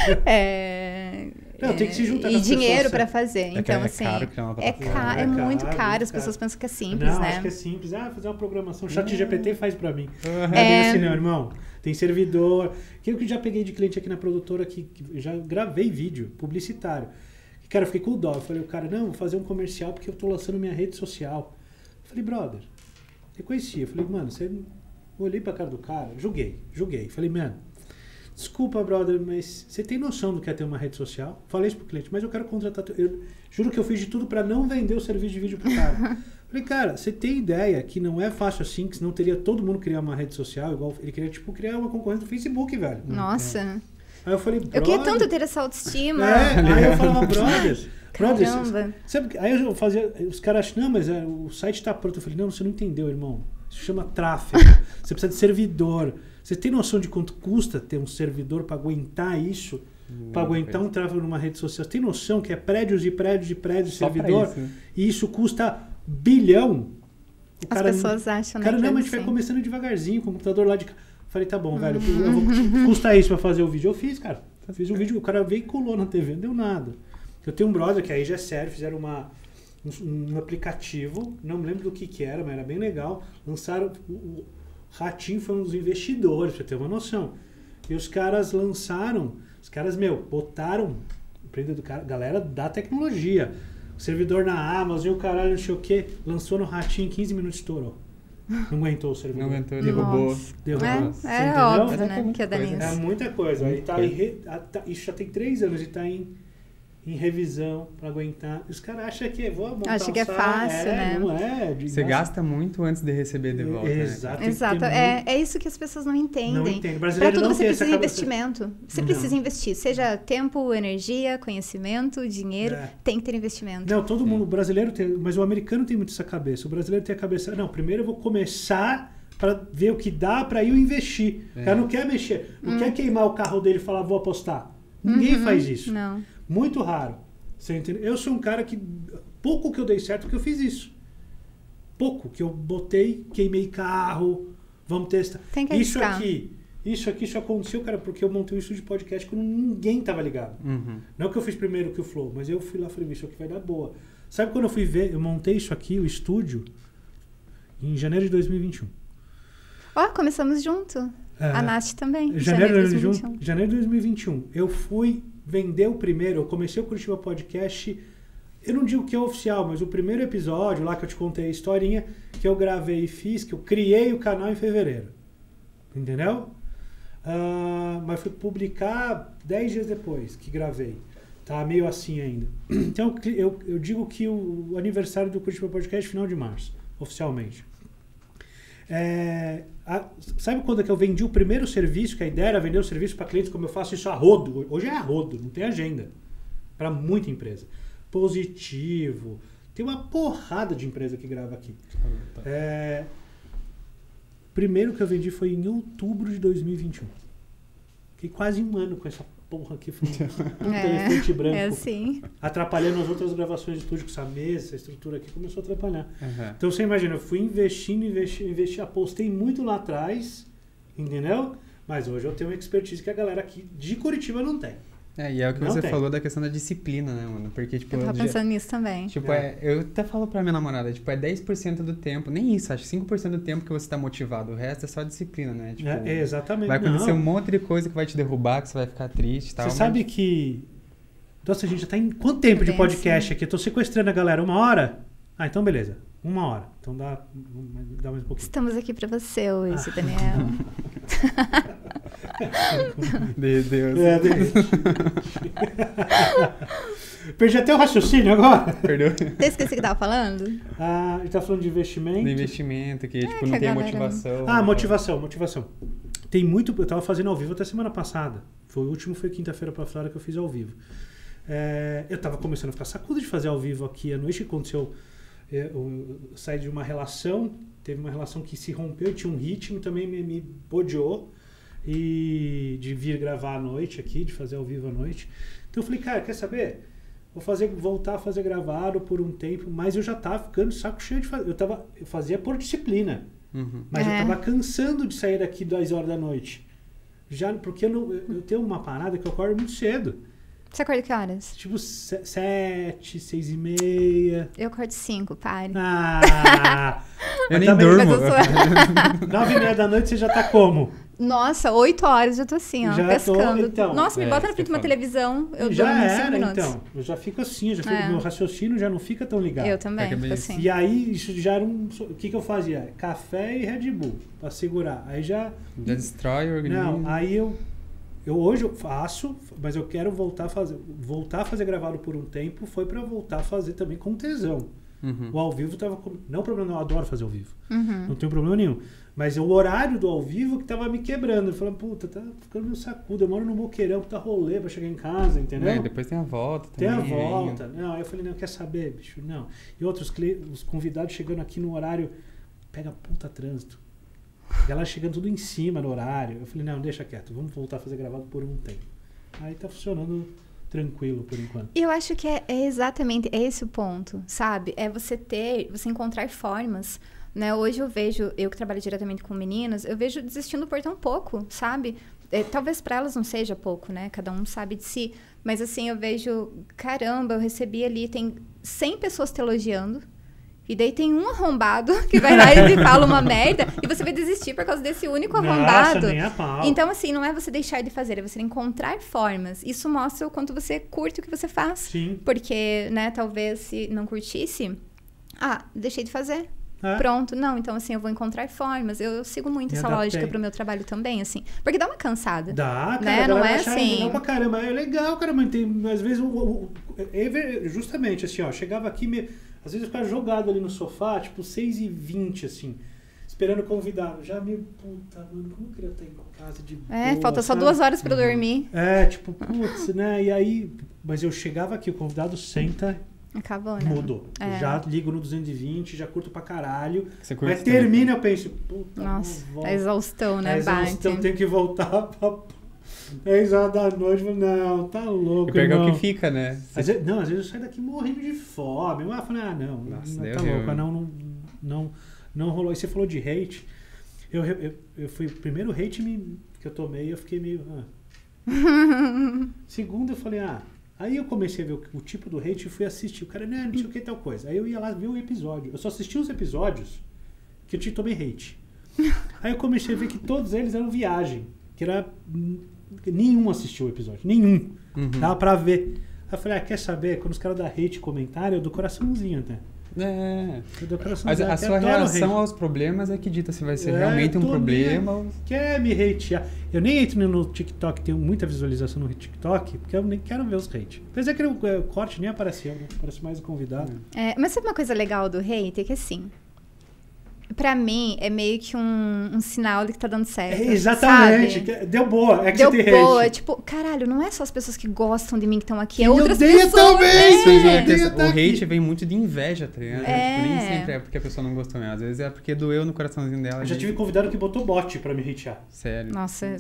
tem que se juntar e dinheiro para fazer. Então, assim, caro criar uma plataforma. É muito caro. As pessoas pensam que é simples, né? Acho que é simples. Fazer uma programação. O ChatGPT faz para mim. Não é assim, não, irmão. Tem servidor. Que eu já peguei de cliente aqui na produtora que já gravei vídeo publicitário. Cara, eu fiquei com dó. Eu falei, cara, não, vou fazer um comercial porque eu tô lançando minha rede social. Eu falei, brother, eu conhecia. Eu falei, mano, você... Olhei pra cara do cara, julguei. Falei, mano, desculpa, brother, mas você tem noção do que é ter uma rede social? Falei isso pro cliente, mas eu quero contratar... Eu juro que eu fiz de tudo pra não vender o serviço de vídeo pro cara. Falei, cara, você tem ideia que não é fácil assim, que senão teria todo mundo criar uma rede social, igual ele queria, tipo, criar uma concorrência do Facebook, velho. Nossa. Aí eu falei, brother... Eu queria tanto ter essa autoestima. Aí eu falava, brother... Caramba. Sabe, aí eu fazia... Os caras acham, não, mas o site tá pronto. Eu falei, não, você não entendeu, irmão. Isso chama tráfego. Você precisa de servidor. Você tem noção de quanto custa ter um servidor para aguentar isso? Para aguentar um tráfego numa rede social? Você tem noção que é prédios e prédios e prédios de servidor? Isso, né? E isso custa bilhão? As pessoas acham, né? Cara, não, mas a gente vai começando devagarzinho com o computador lá de... Falei, tá bom, velho, eu vou custar isso pra fazer o vídeo. Eu fiz, cara. Eu fiz um vídeo, o cara veiculou na TV, não deu nada. Eu tenho um brother que aí já é sério, fizeram um aplicativo, não me lembro do que era, mas era bem legal. Lançaram, o Ratinho foi um dos investidores, pra ter uma noção. E os caras lançaram, botaram, galera da tecnologia. O servidor na Amazon, o caralho, não sei o que, lançou no Ratinho, em 15 minutos estourou. Não aguentou o servidor. Não aguentou, derrubou. É óbvio, né? Que é da É muita coisa. Aí isso já tem 3 anos e tá em revisão pra aguentar. Os caras acham que vou montar Acho que é fácil, né? Não é. Você gasta muito antes de receber de volta. Exato. Né? Exato. É isso que as pessoas não entendem. Não entendem. Para tudo você precisa de investimento. Você precisa investir. Seja tempo, energia, conhecimento, dinheiro. Tem que ter investimento. Não, todo mundo, o brasileiro tem, mas o americano tem muito essa cabeça. O brasileiro tem a cabeça, não, primeiro eu vou começar para ver o que dá para eu investir. O cara não quer mexer. Não quer queimar o carro dele e falar, vou apostar. Ninguém faz isso. Não. Muito raro. Você entendeu? Eu sou um cara que... Pouco que eu dei certo que eu fiz isso. Pouco que eu botei, queimei carro, vamos testar. Tem que arriscar. Isso aqui só aconteceu, cara, porque eu montei um estúdio de podcast quando ninguém tava ligado. Não que eu fiz primeiro que o Flow, mas eu fui lá e falei, isso aqui vai dar boa. Sabe quando eu fui ver, eu montei isso aqui, o estúdio, em janeiro de 2021. Começamos junto. A Nath também. Janeiro de 2021. Eu fui vender o primeiro, eu comecei o Curitiba Podcast, eu não digo que é oficial, mas o primeiro episódio lá que eu te contei a historinha, que eu gravei e fiz, que eu criei o canal em fevereiro. Entendeu? Mas fui publicar 10 dias depois que gravei. Tá meio assim ainda. Então eu digo que o aniversário do Curitiba Podcast é final de março, oficialmente. Sabe quando é que eu vendi o primeiro serviço, que a ideia era vender o serviço para clientes, como eu faço isso a rodo? Hoje é a rodo, não tem agenda. Para muita empresa. Positivo. Tem uma porrada de empresa que grava aqui. Primeiro que eu vendi foi em outubro de 2021. Fiquei quase um ano com essa porra aqui. Um elefante branco. Assim. Atrapalhando as outras gravações de estúdio com essa mesa, essa estrutura aqui começou a atrapalhar. Então você imagina, eu fui investindo, apostei muito lá atrás, entendeu? Mas hoje eu tenho uma expertise que a galera aqui de Curitiba não tem. E é o que você falou da questão da disciplina, né, mano? Porque, tipo... Eu tava pensando nisso também. Tipo, eu até falo pra minha namorada, tipo, é 10% do tempo, nem isso, acho 5% do tempo que você tá motivado, o resto é só disciplina, né? Tipo, exatamente. Vai acontecer um monte de coisa que vai te derrubar, que você vai ficar triste e tal. Você sabe que... Nossa, a gente já tá em quanto tempo de podcast aqui? Eu tô sequestrando a galera, 1 hora? Então beleza, 1 hora. Então dá mais um pouquinho. Estamos aqui pra você hoje, Daniel. Meu Deus. Perdi até o raciocínio agora. Perdeu. Você esqueceu que tava falando? A gente tá falando de investimento. De investimento, que tipo, não tem motivação. Motivação. Tem muito... Eu tava fazendo ao vivo até semana passada. O último foi quinta-feira pra Flora que eu fiz ao vivo. Eu tava começando a ficar sacudo de fazer ao vivo aqui. A noite que aconteceu... Eu saí de uma relação, teve uma relação que se rompeu e tinha um ritmo, também me bodeou. E de vir gravar à noite aqui, de fazer ao vivo à noite. Então eu falei, cara, quer saber? Voltar a fazer gravado por um tempo, mas eu já tava ficando saco cheio de fazer. Eu fazia por disciplina, mas eu tava cansando de sair daqui 10 horas da noite. Porque eu tenho uma parada que eu acordo muito cedo. Você acorda que horas? Tipo 7, 6:30. Eu acordo 5, pare. Eu nem durmo. 9:30 da noite você já tá como? Nossa, 8 horas eu tô assim, ó, pescando. Então, nossa, me bota na frente de uma televisão, eu já durmo em 5 era, minutos. Então. Eu já fico assim, meu raciocínio já não fica tão ligado. Eu também, fico assim. E aí, isso já era o que eu fazia? Café e Red Bull, pra segurar. Aí já destrói o organismo. Não, aí hoje eu faço, mas eu quero voltar a fazer gravado por um tempo, foi pra voltar a fazer também com tesão. O ao vivo tava... Não problema, eu adoro fazer ao vivo. Não tem problema nenhum. Mas o horário do ao vivo que tava me quebrando. Eu falei, puta, tá ficando meio sacudo. Eu moro no Boqueirão, tá rolê pra chegar em casa, entendeu? Depois tem a volta também. Tem a volta. Não, aí eu falei, não, quer saber, bicho? Não. E os convidados chegando aqui no horário, pega puta trânsito. E ela chegando tudo em cima no horário. Eu falei, não, deixa quieto, vamos voltar a fazer gravado por um tempo. Aí tá funcionando tranquilo por enquanto. Eu acho que é exatamente esse o ponto, sabe? É você encontrar formas né? Hoje eu vejo, eu que trabalho diretamente com meninas, eu vejo desistindo por tão pouco, sabe? Talvez para elas não seja pouco, né? Cada um sabe de si. Mas assim, eu vejo, caramba, eu recebi ali, tem 100 pessoas te elogiando. E daí tem um arrombado que vai lá e fala uma merda e você vai desistir por causa desse único arrombado. Nossa, nem a pau. Então, assim, não é você deixar de fazer, é você encontrar formas. Isso mostra o quanto você curte o que você faz. Sim. Porque, né, talvez se não curtisse, deixei de fazer. Pronto. Não, então, assim, eu vou encontrar formas. Eu sigo muito essa lógica pro meu trabalho também, assim. Porque dá uma cansada. Dá, cara. Né? Não é assim... legal pra caramba. É legal, cara, mas tem, às vezes, justamente, assim, ó, chegava aqui... Às vezes eu ficava jogado ali no sofá, tipo 6h20, assim, esperando o convidado. Já meio, puta, mano, como eu queria estar em casa de boa, falta só 2 horas pra eu dormir. Tipo, putz, né? E aí, mas eu chegava aqui, o convidado senta, acabou, né? Mudou. Já ligo no 220, já curto pra caralho. Mas termina, eu penso, puta, nossa, a exaustão, né? A exaustão, tem que voltar pra 10 horas da noite, não, tá louco. E pega o que fica, né? Às vezes eu saio daqui morrendo de fome. Eu falei, não, tá louco, não rolou. E você falou de hate. Eu fui o primeiro hate que eu tomei, eu fiquei meio... Segundo, eu falei, Aí eu comecei a ver o tipo do hate e fui assistir. O cara, não sei o que, tal coisa. Aí eu ia lá ver o episódio. Eu só assisti os episódios que eu tomei hate. Aí eu comecei a ver que todos eles eram viagem. Que era... Nenhum assistiu o episódio. Nenhum. Dava pra ver. Aí eu falei, quer saber? Quando os caras da hate comentário, eu dou coraçãozinho até. Mas a sua reação aos problemas é que dita se vai ser realmente um problema. Quer me hatear? Eu nem entro no TikTok, tenho muita visualização no TikTok, porque eu nem quero ver os hate. Apesar que o corte nem apareceu, né? Parece mais o convidado. Mas sabe uma coisa legal do hate? É que assim... Pra mim, é meio que um sinal de que tá dando certo. Exatamente. Sabe? Deu boa. É que deu você tem boa. hate. Tipo, caralho, não é só as pessoas que gostam de mim que estão aqui, é eu outras pessoas. Também. O hate vem muito de inveja, tá ligado? Nem sempre é porque a pessoa não gostou mesmo. Às vezes é porque doeu no coraçãozinho dela. Eu já tive convidado que botou bot pra me hatear. Sério.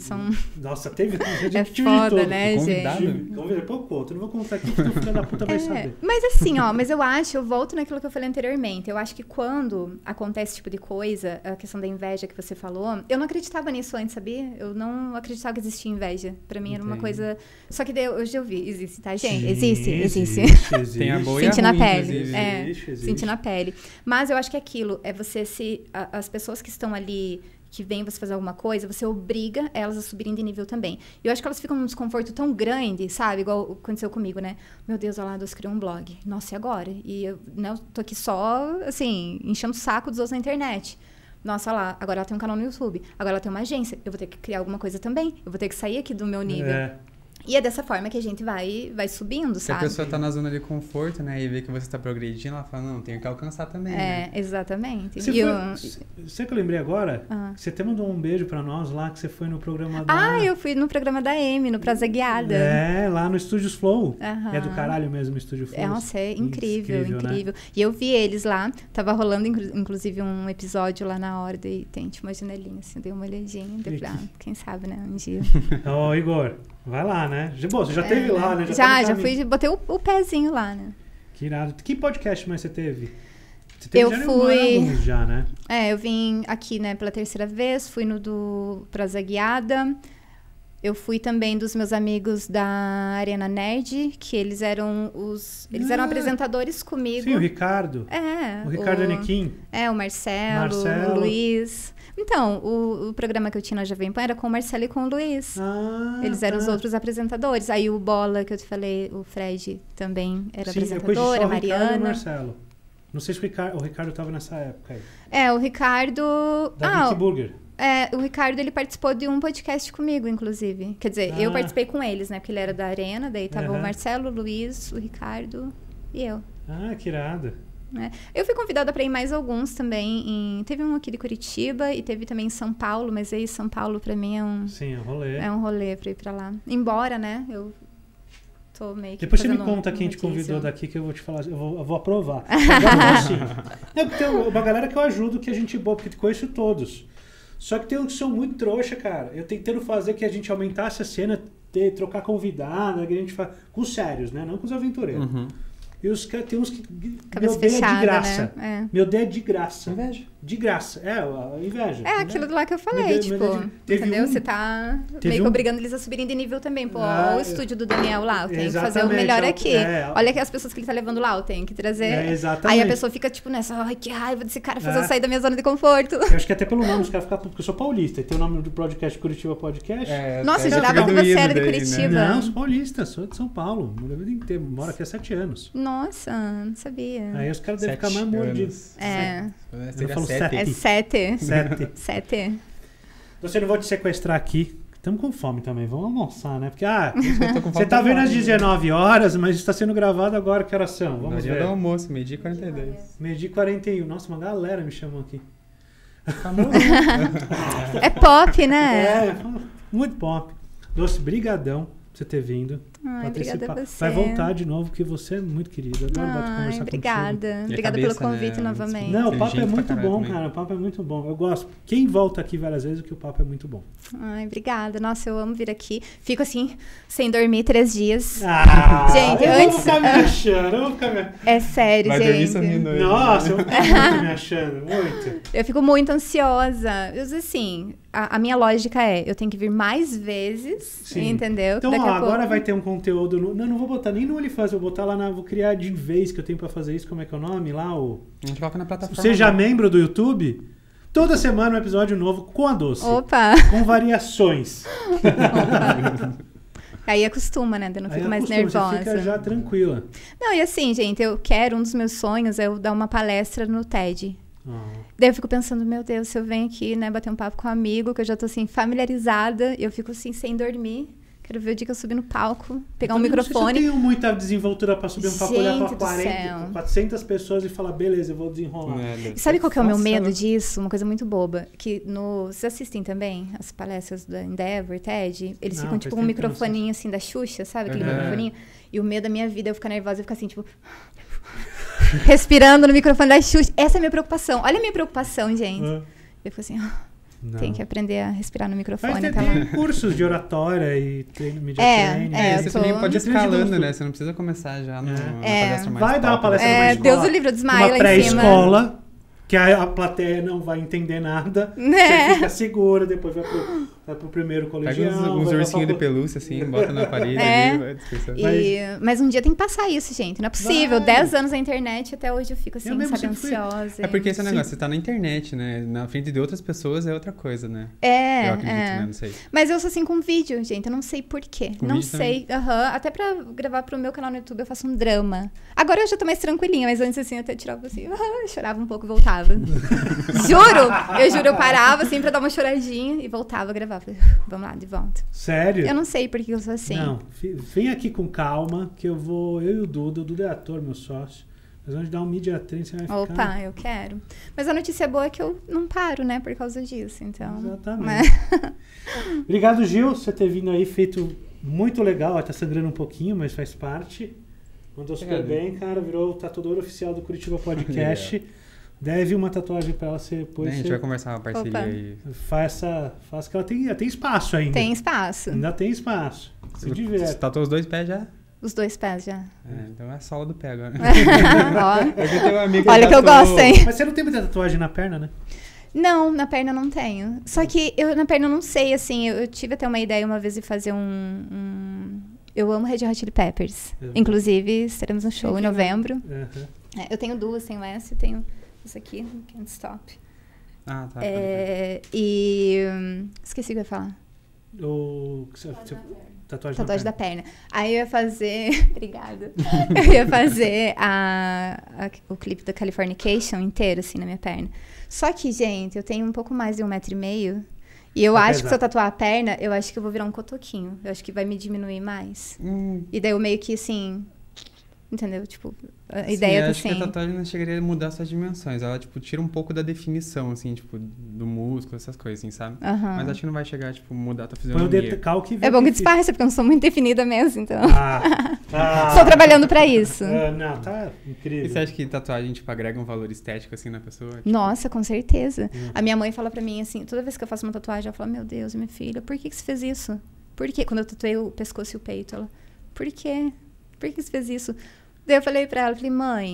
Nossa, teve. É foda, né, gente? Convidado. Eu conto. Não vou contar aqui porque o filho da puta vai saber. Mas assim, eu volto naquilo que eu falei anteriormente. Eu acho que quando acontece esse tipo de coisa, a questão da inveja que você falou, eu não acreditava nisso antes, sabia? Eu não acreditava que existia inveja. Pra mim era uma coisa... Só que hoje eu vi. Existe, tá, gente? Existe. Tem a boa e Senti a na ruim, pele. Existe. Senti na pele. Mas eu acho que é aquilo. É você as pessoas que estão ali... que vem você fazer alguma coisa, você obriga elas a subirem de nível também. E eu acho que elas ficam num desconforto tão grande, sabe? Igual aconteceu comigo, né? Meu Deus, olha lá, Deus criou um blog. Nossa, e agora? E eu tô aqui só, assim, enchendo o saco dos outros na internet. Nossa, olha lá, agora ela tem um canal no YouTube. Agora ela tem uma agência. Eu vou ter que criar alguma coisa também. Eu vou ter que sair aqui do meu nível. E é dessa forma que a gente vai subindo, sabe? Se a pessoa tá na zona de conforto, né, e vê que você tá progredindo, ela fala, não, tenho que alcançar também, né? Exatamente. Você que eu lembrei agora, você até mandou um beijo pra nós lá, que você foi no programa eu fui no programa da Amy, no Praza Guiada. Lá no Estúdios Flow. É do caralho mesmo o Estúdio Flow. Nossa, é incrível. Né? E eu vi eles lá, tava rolando inclusive um episódio lá na hora, daí tem uma janelinha assim, eu dei uma olhadinha, quem sabe, né, um dia. Igor, vai lá, né? Bom, você já teve lá, né? Já fui, botei o pezinho lá, né? Que irado. Que podcast mais você teve? Eu fui... alguns já, né? Eu vim aqui, né, pela 3ª vez, fui no do Praza Guiada. Eu fui também dos meus amigos da Arena Nerd, que eles eram eram apresentadores comigo. Sim, o Ricardo. O Ricardo Anequim. O Marcelo, o Luiz. Então, o programa que eu tinha na Jovem Pan era com o Marcelo e com o Luiz. Eles eram os outros apresentadores. Aí o Bola, que eu te falei, o Fred também era apresentador, a Mariana. Ricardo e o Marcelo. Não sei se o Ricardo estava nessa época aí. O Ricardo... Da Vicky Burger. O Ricardo, ele participou de um podcast comigo, inclusive. Quer dizer, eu participei com eles, né? Porque ele era da Arena, daí tava o Marcelo, o Luiz, o Ricardo e eu. Que irado. Eu fui convidada para ir mais alguns também. Teve um aqui de Curitiba e teve também em São Paulo, mas aí São Paulo para mim é um... Sim, é um rolê. É um rolê para ir para lá. Embora, né, eu tô meio que... Depois você me conta quem te convidou daqui que eu vou te falar, eu vou aprovar. Agora assim. Tem uma galera que eu ajudo, que a gente boa, porque conheço todos. Só que tem uns que são muito trouxa, cara. Eu tentando fazer que a gente aumentasse a cena, trocar convidado, que a gente faz com os sérios, né? Não com os aventureiros. E os caras tem uns que cabeça fechada, de graça. Né? Meu Deus é de graça. Inveja. De graça. A inveja. É aquilo lá que eu falei, entendeu? Você tá meio que obrigando eles a subirem de nível também. Pô, olha o estúdio do Daniel lá, eu tenho que fazer o melhor aqui. Olha que as pessoas que ele tá levando lá, eu tenho que trazer. Aí a pessoa fica, tipo, nessa, ai, que raiva desse cara fazer eu sair da minha zona de conforto. Eu acho que até pelo nome os caras ficam, porque eu sou paulista, e tem o nome do podcast Curitiba Podcast. Nossa, eu jurava que você era de Curitiba. Né? Não, sou paulista, sou de São Paulo. Moro aqui há 7 anos. Nossa, não sabia. Aí os caras devem ficar mais mordidos. Eu falo 7. É 7. Você não vou te sequestrar aqui. Estamos com fome também. Vamos almoçar, né? Porque, você tá vendo às 19 horas, mas está sendo gravado agora. Que horas são? Vamos ver. Do almoço, 12h42. 12h41. Nossa, uma galera me chamou aqui. É pop, né? Muito pop. Doce, brigadão por você ter vindo. Obrigada a você. Vai voltar de novo, porque você é muito querida. Adoro conversar obrigada. contigo. Obrigada pelo convite novamente. Não, o papo é muito bom, cara. O papo é muito bom. Eu gosto. Quem volta aqui várias vezes, que o papo é muito bom. Obrigada. Nossa, eu amo vir aqui. Fico assim, sem dormir 3 dias. Gente, eu vou ficar me achando. É sério, vai gente. Dormir noite, nossa, eu vou ficar me achando. Muito. Eu fico muito ansiosa. Assim, a minha lógica é, eu tenho que vir mais vezes, entendeu? Então, agora vai ter um conteúdo. Não vou botar nem no OnlyFans, vou botar lá vou criar de vez que eu tenho pra fazer isso. Como é que é o nome lá? A gente coloca na plataforma. Seja membro do YouTube. Toda semana um episódio novo com a Doce. Opa! Com variações. Opa. Aí acostuma, né? Eu não fico mais nervosa. Você fica já tranquila. Não, e assim, gente, um dos meus sonhos é eu dar uma palestra no TED. Daí eu fico pensando, meu Deus, se eu venho aqui, né, bater um papo com um amigo, que eu já tô assim, familiarizada, eu fico assim, sem dormir. Quero ver o dia que eu subir no palco, pegar um microfone. Eu tenho muita desenvoltura pra subir um palco, olhar pra 400 pessoas e falar, beleza, eu vou desenrolar. E sabe qual que é o meu medo disso? Uma coisa muito boba. Que vocês assistem também as palestras da Endeavor, TED? Eles ficam tipo com um microfoninho assim da Xuxa, sabe? Aquele microfoninho. E o medo da minha vida é eu ficar nervosa e ficar assim, tipo... respirando no microfone da Xuxa. Essa é a minha preocupação. Olha a minha preocupação, gente. Eu fico assim... Tem que aprender a respirar no microfone. Mas tem cursos de oratória e treino, media training. Você também pode ir escalando, né? Você não precisa começar já na palestra mais vai dar uma palestra numa escola. Deus o livro, desmaia lá em cima. Uma pré-escola, que a plateia não vai entender nada. Você fica segura, depois vai pro primeiro colegial. Pega uns ursinhos de pelúcia, assim, bota na parede ali, vai discursando. Mas um dia tem que passar isso, gente. Não é possível. 10 anos na internet, até hoje eu fico assim, sabe, ansiosa. É porque esse negócio, você tá na internet, né? Na frente de outras pessoas é outra coisa, né? Eu acredito, né? Não sei. Mas eu sou assim com vídeo, gente. Eu não sei por quê. Não sei. Até pra gravar pro meu canal no YouTube eu faço um drama. Agora eu já tô mais tranquilinha, mas antes assim eu até tirava assim, chorava um pouco e voltava. Juro, eu parava assim pra dar uma choradinha e voltava a gravar. Vamos lá, de volta. Sério? Eu não sei por que eu sou assim. Não, vem aqui com calma, que eu e o Duda é ator, meu sócio. Nós vamos dar um media training, você vai ficar... Opa, eu quero. Mas a notícia boa é que eu não paro, né, por causa disso, então... Exatamente. Obrigado, Gil, por você ter vindo aí, feito muito legal. Tá sangrando um pouquinho, mas faz parte. Mandou super bem, cara. Virou o tatuador oficial do Curitiba Podcast. Deve uma tatuagem pra ela ser... A gente vai conversar uma parceria aí. Faça que ela tem espaço ainda. Tem espaço. Ainda tem espaço. Se diverte. Você tatuou os 2 pés já? Os 2 pés já. Então é a sola do pé agora. Olha que eu gosto, hein? Mas você não tem muita tatuagem na perna, né? Não, na perna não tenho. Só que na perna eu não sei, assim, eu tive até uma ideia uma vez de fazer Eu amo Red Hot Chili Peppers. Inclusive, estaremos no show em novembro. Eu tenho 2, tenho essa e tenho essa aqui, Can't Stop. Tá. Esqueci o que eu ia falar. Tatuagem da perna. Aí eu ia fazer... Obrigada. Eu ia fazer o clipe da Californication inteiro, assim, na minha perna. Só que, gente, eu tenho um pouco mais de 1,5 m. E eu acho que se eu tatuar a perna, eu acho que eu vou virar um cotoquinho. Eu acho que vai me diminuir mais. E daí eu meio que, assim... Entendeu? Tipo, a ideia tá assim... acho que a tatuagem não chegaria a mudar suas dimensões. Ela, tipo, tira um pouco da definição, assim, tipo, do músculo, essas coisas, assim, sabe? Mas acho que não vai chegar, tipo, mudar a tua fisionomia. É bom que disfarça, porque eu não sou muito definida mesmo, então... Estou trabalhando pra isso. Não, tá incrível. E você acha que tatuagem, tipo, agrega um valor estético, assim, na pessoa? Tipo... Nossa, com certeza. A minha mãe fala pra mim, assim, toda vez que eu faço uma tatuagem, ela fala, meu Deus, minha filha, por que você fez isso? Por quê? Quando eu tatuei o pescoço e o peito, ela, por quê? Por que você fez isso? Daí eu falei pra ela, mãe,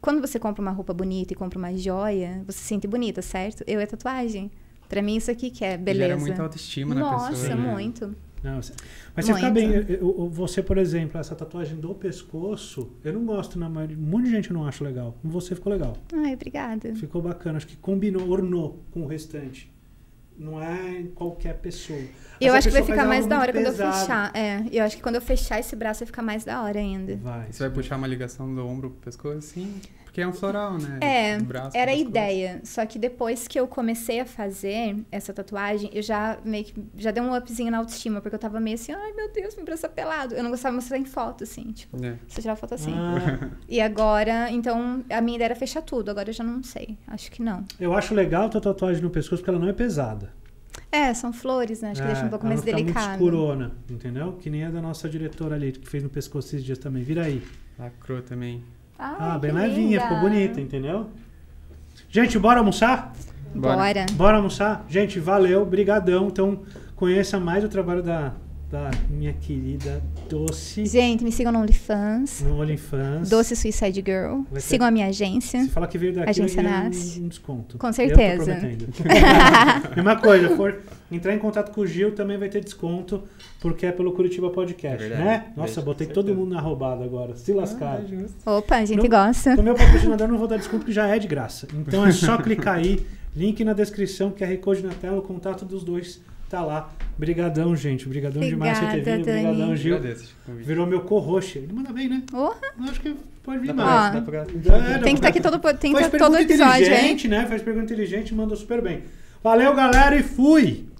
quando você compra uma roupa bonita e compra uma joia, você se sente bonita, certo? Eu é tatuagem. Pra mim, isso aqui que é beleza. Gera muita autoestima na pessoa. Nossa, muito. Não, mas você fica bem. Você, por exemplo, essa tatuagem do pescoço, eu não gosto, na maioria. Um monte de gente não acha legal. Você ficou legal. Ai, obrigada. Ficou bacana. Acho que combinou, ornou com o restante. Não é qualquer pessoa. Eu acho que vai ficar mais da hora quando eu fechar. Eu acho que quando eu fechar esse braço vai ficar mais da hora ainda. Você vai puxar uma ligação do ombro pro pescoço, assim? Porque é um floral, né? Braço, era a ideia. Só que depois que eu comecei a fazer essa tatuagem, eu já meio que já dei um upzinho na autoestima, porque eu tava meio assim, ai meu Deus, meu braço é pelado. Eu não gostava de mostrar em foto, assim, tipo, se eu tirar foto assim. E agora, então, a minha ideia era fechar tudo, agora eu já não sei. Acho que não. Eu acho legal a tua tatuagem no pescoço, porque ela não é pesada. São flores, né? Acho que deixa um pouco mais delicado. Muito escurona, entendeu? Que nem a da nossa diretora ali, que fez no pescoço esses dias também. Vira aí. Lacrou também. Bem levinha, ficou bonita, entendeu? Gente, bora almoçar? Bora almoçar? Gente, valeu, brigadão. Então, conheça mais o trabalho da minha querida Doce. Gente, me sigam no OnlyFans. No OnlyFans. Doce Suicide Girl. Sigam a minha agência. Se falar que veio daqui, eu ganho um desconto. Com certeza. Eu tô prometendo. Mesma coisa, for entrar em contato com o Gil, também vai ter desconto, porque é pelo Curitiba Podcast, né? Nossa, botei todo mundo na roubada agora. Se lascaram. Opa, a gente gosta. No meu patrocinador não vou dar desconto, porque já é de graça. Então é só clicar aí, link na descrição, QR Code na tela, o contato dos dois tá lá. Brigadão, gente. Brigadão demais por ter vindo. Brigadão, Gil. Virou meu co-host. Ele manda bem, né? Eu acho que pode vir mais. Tem que estar aqui todo episódio, inteligente, né? Faz pergunta inteligente, mandou super bem. Valeu, galera, e fui!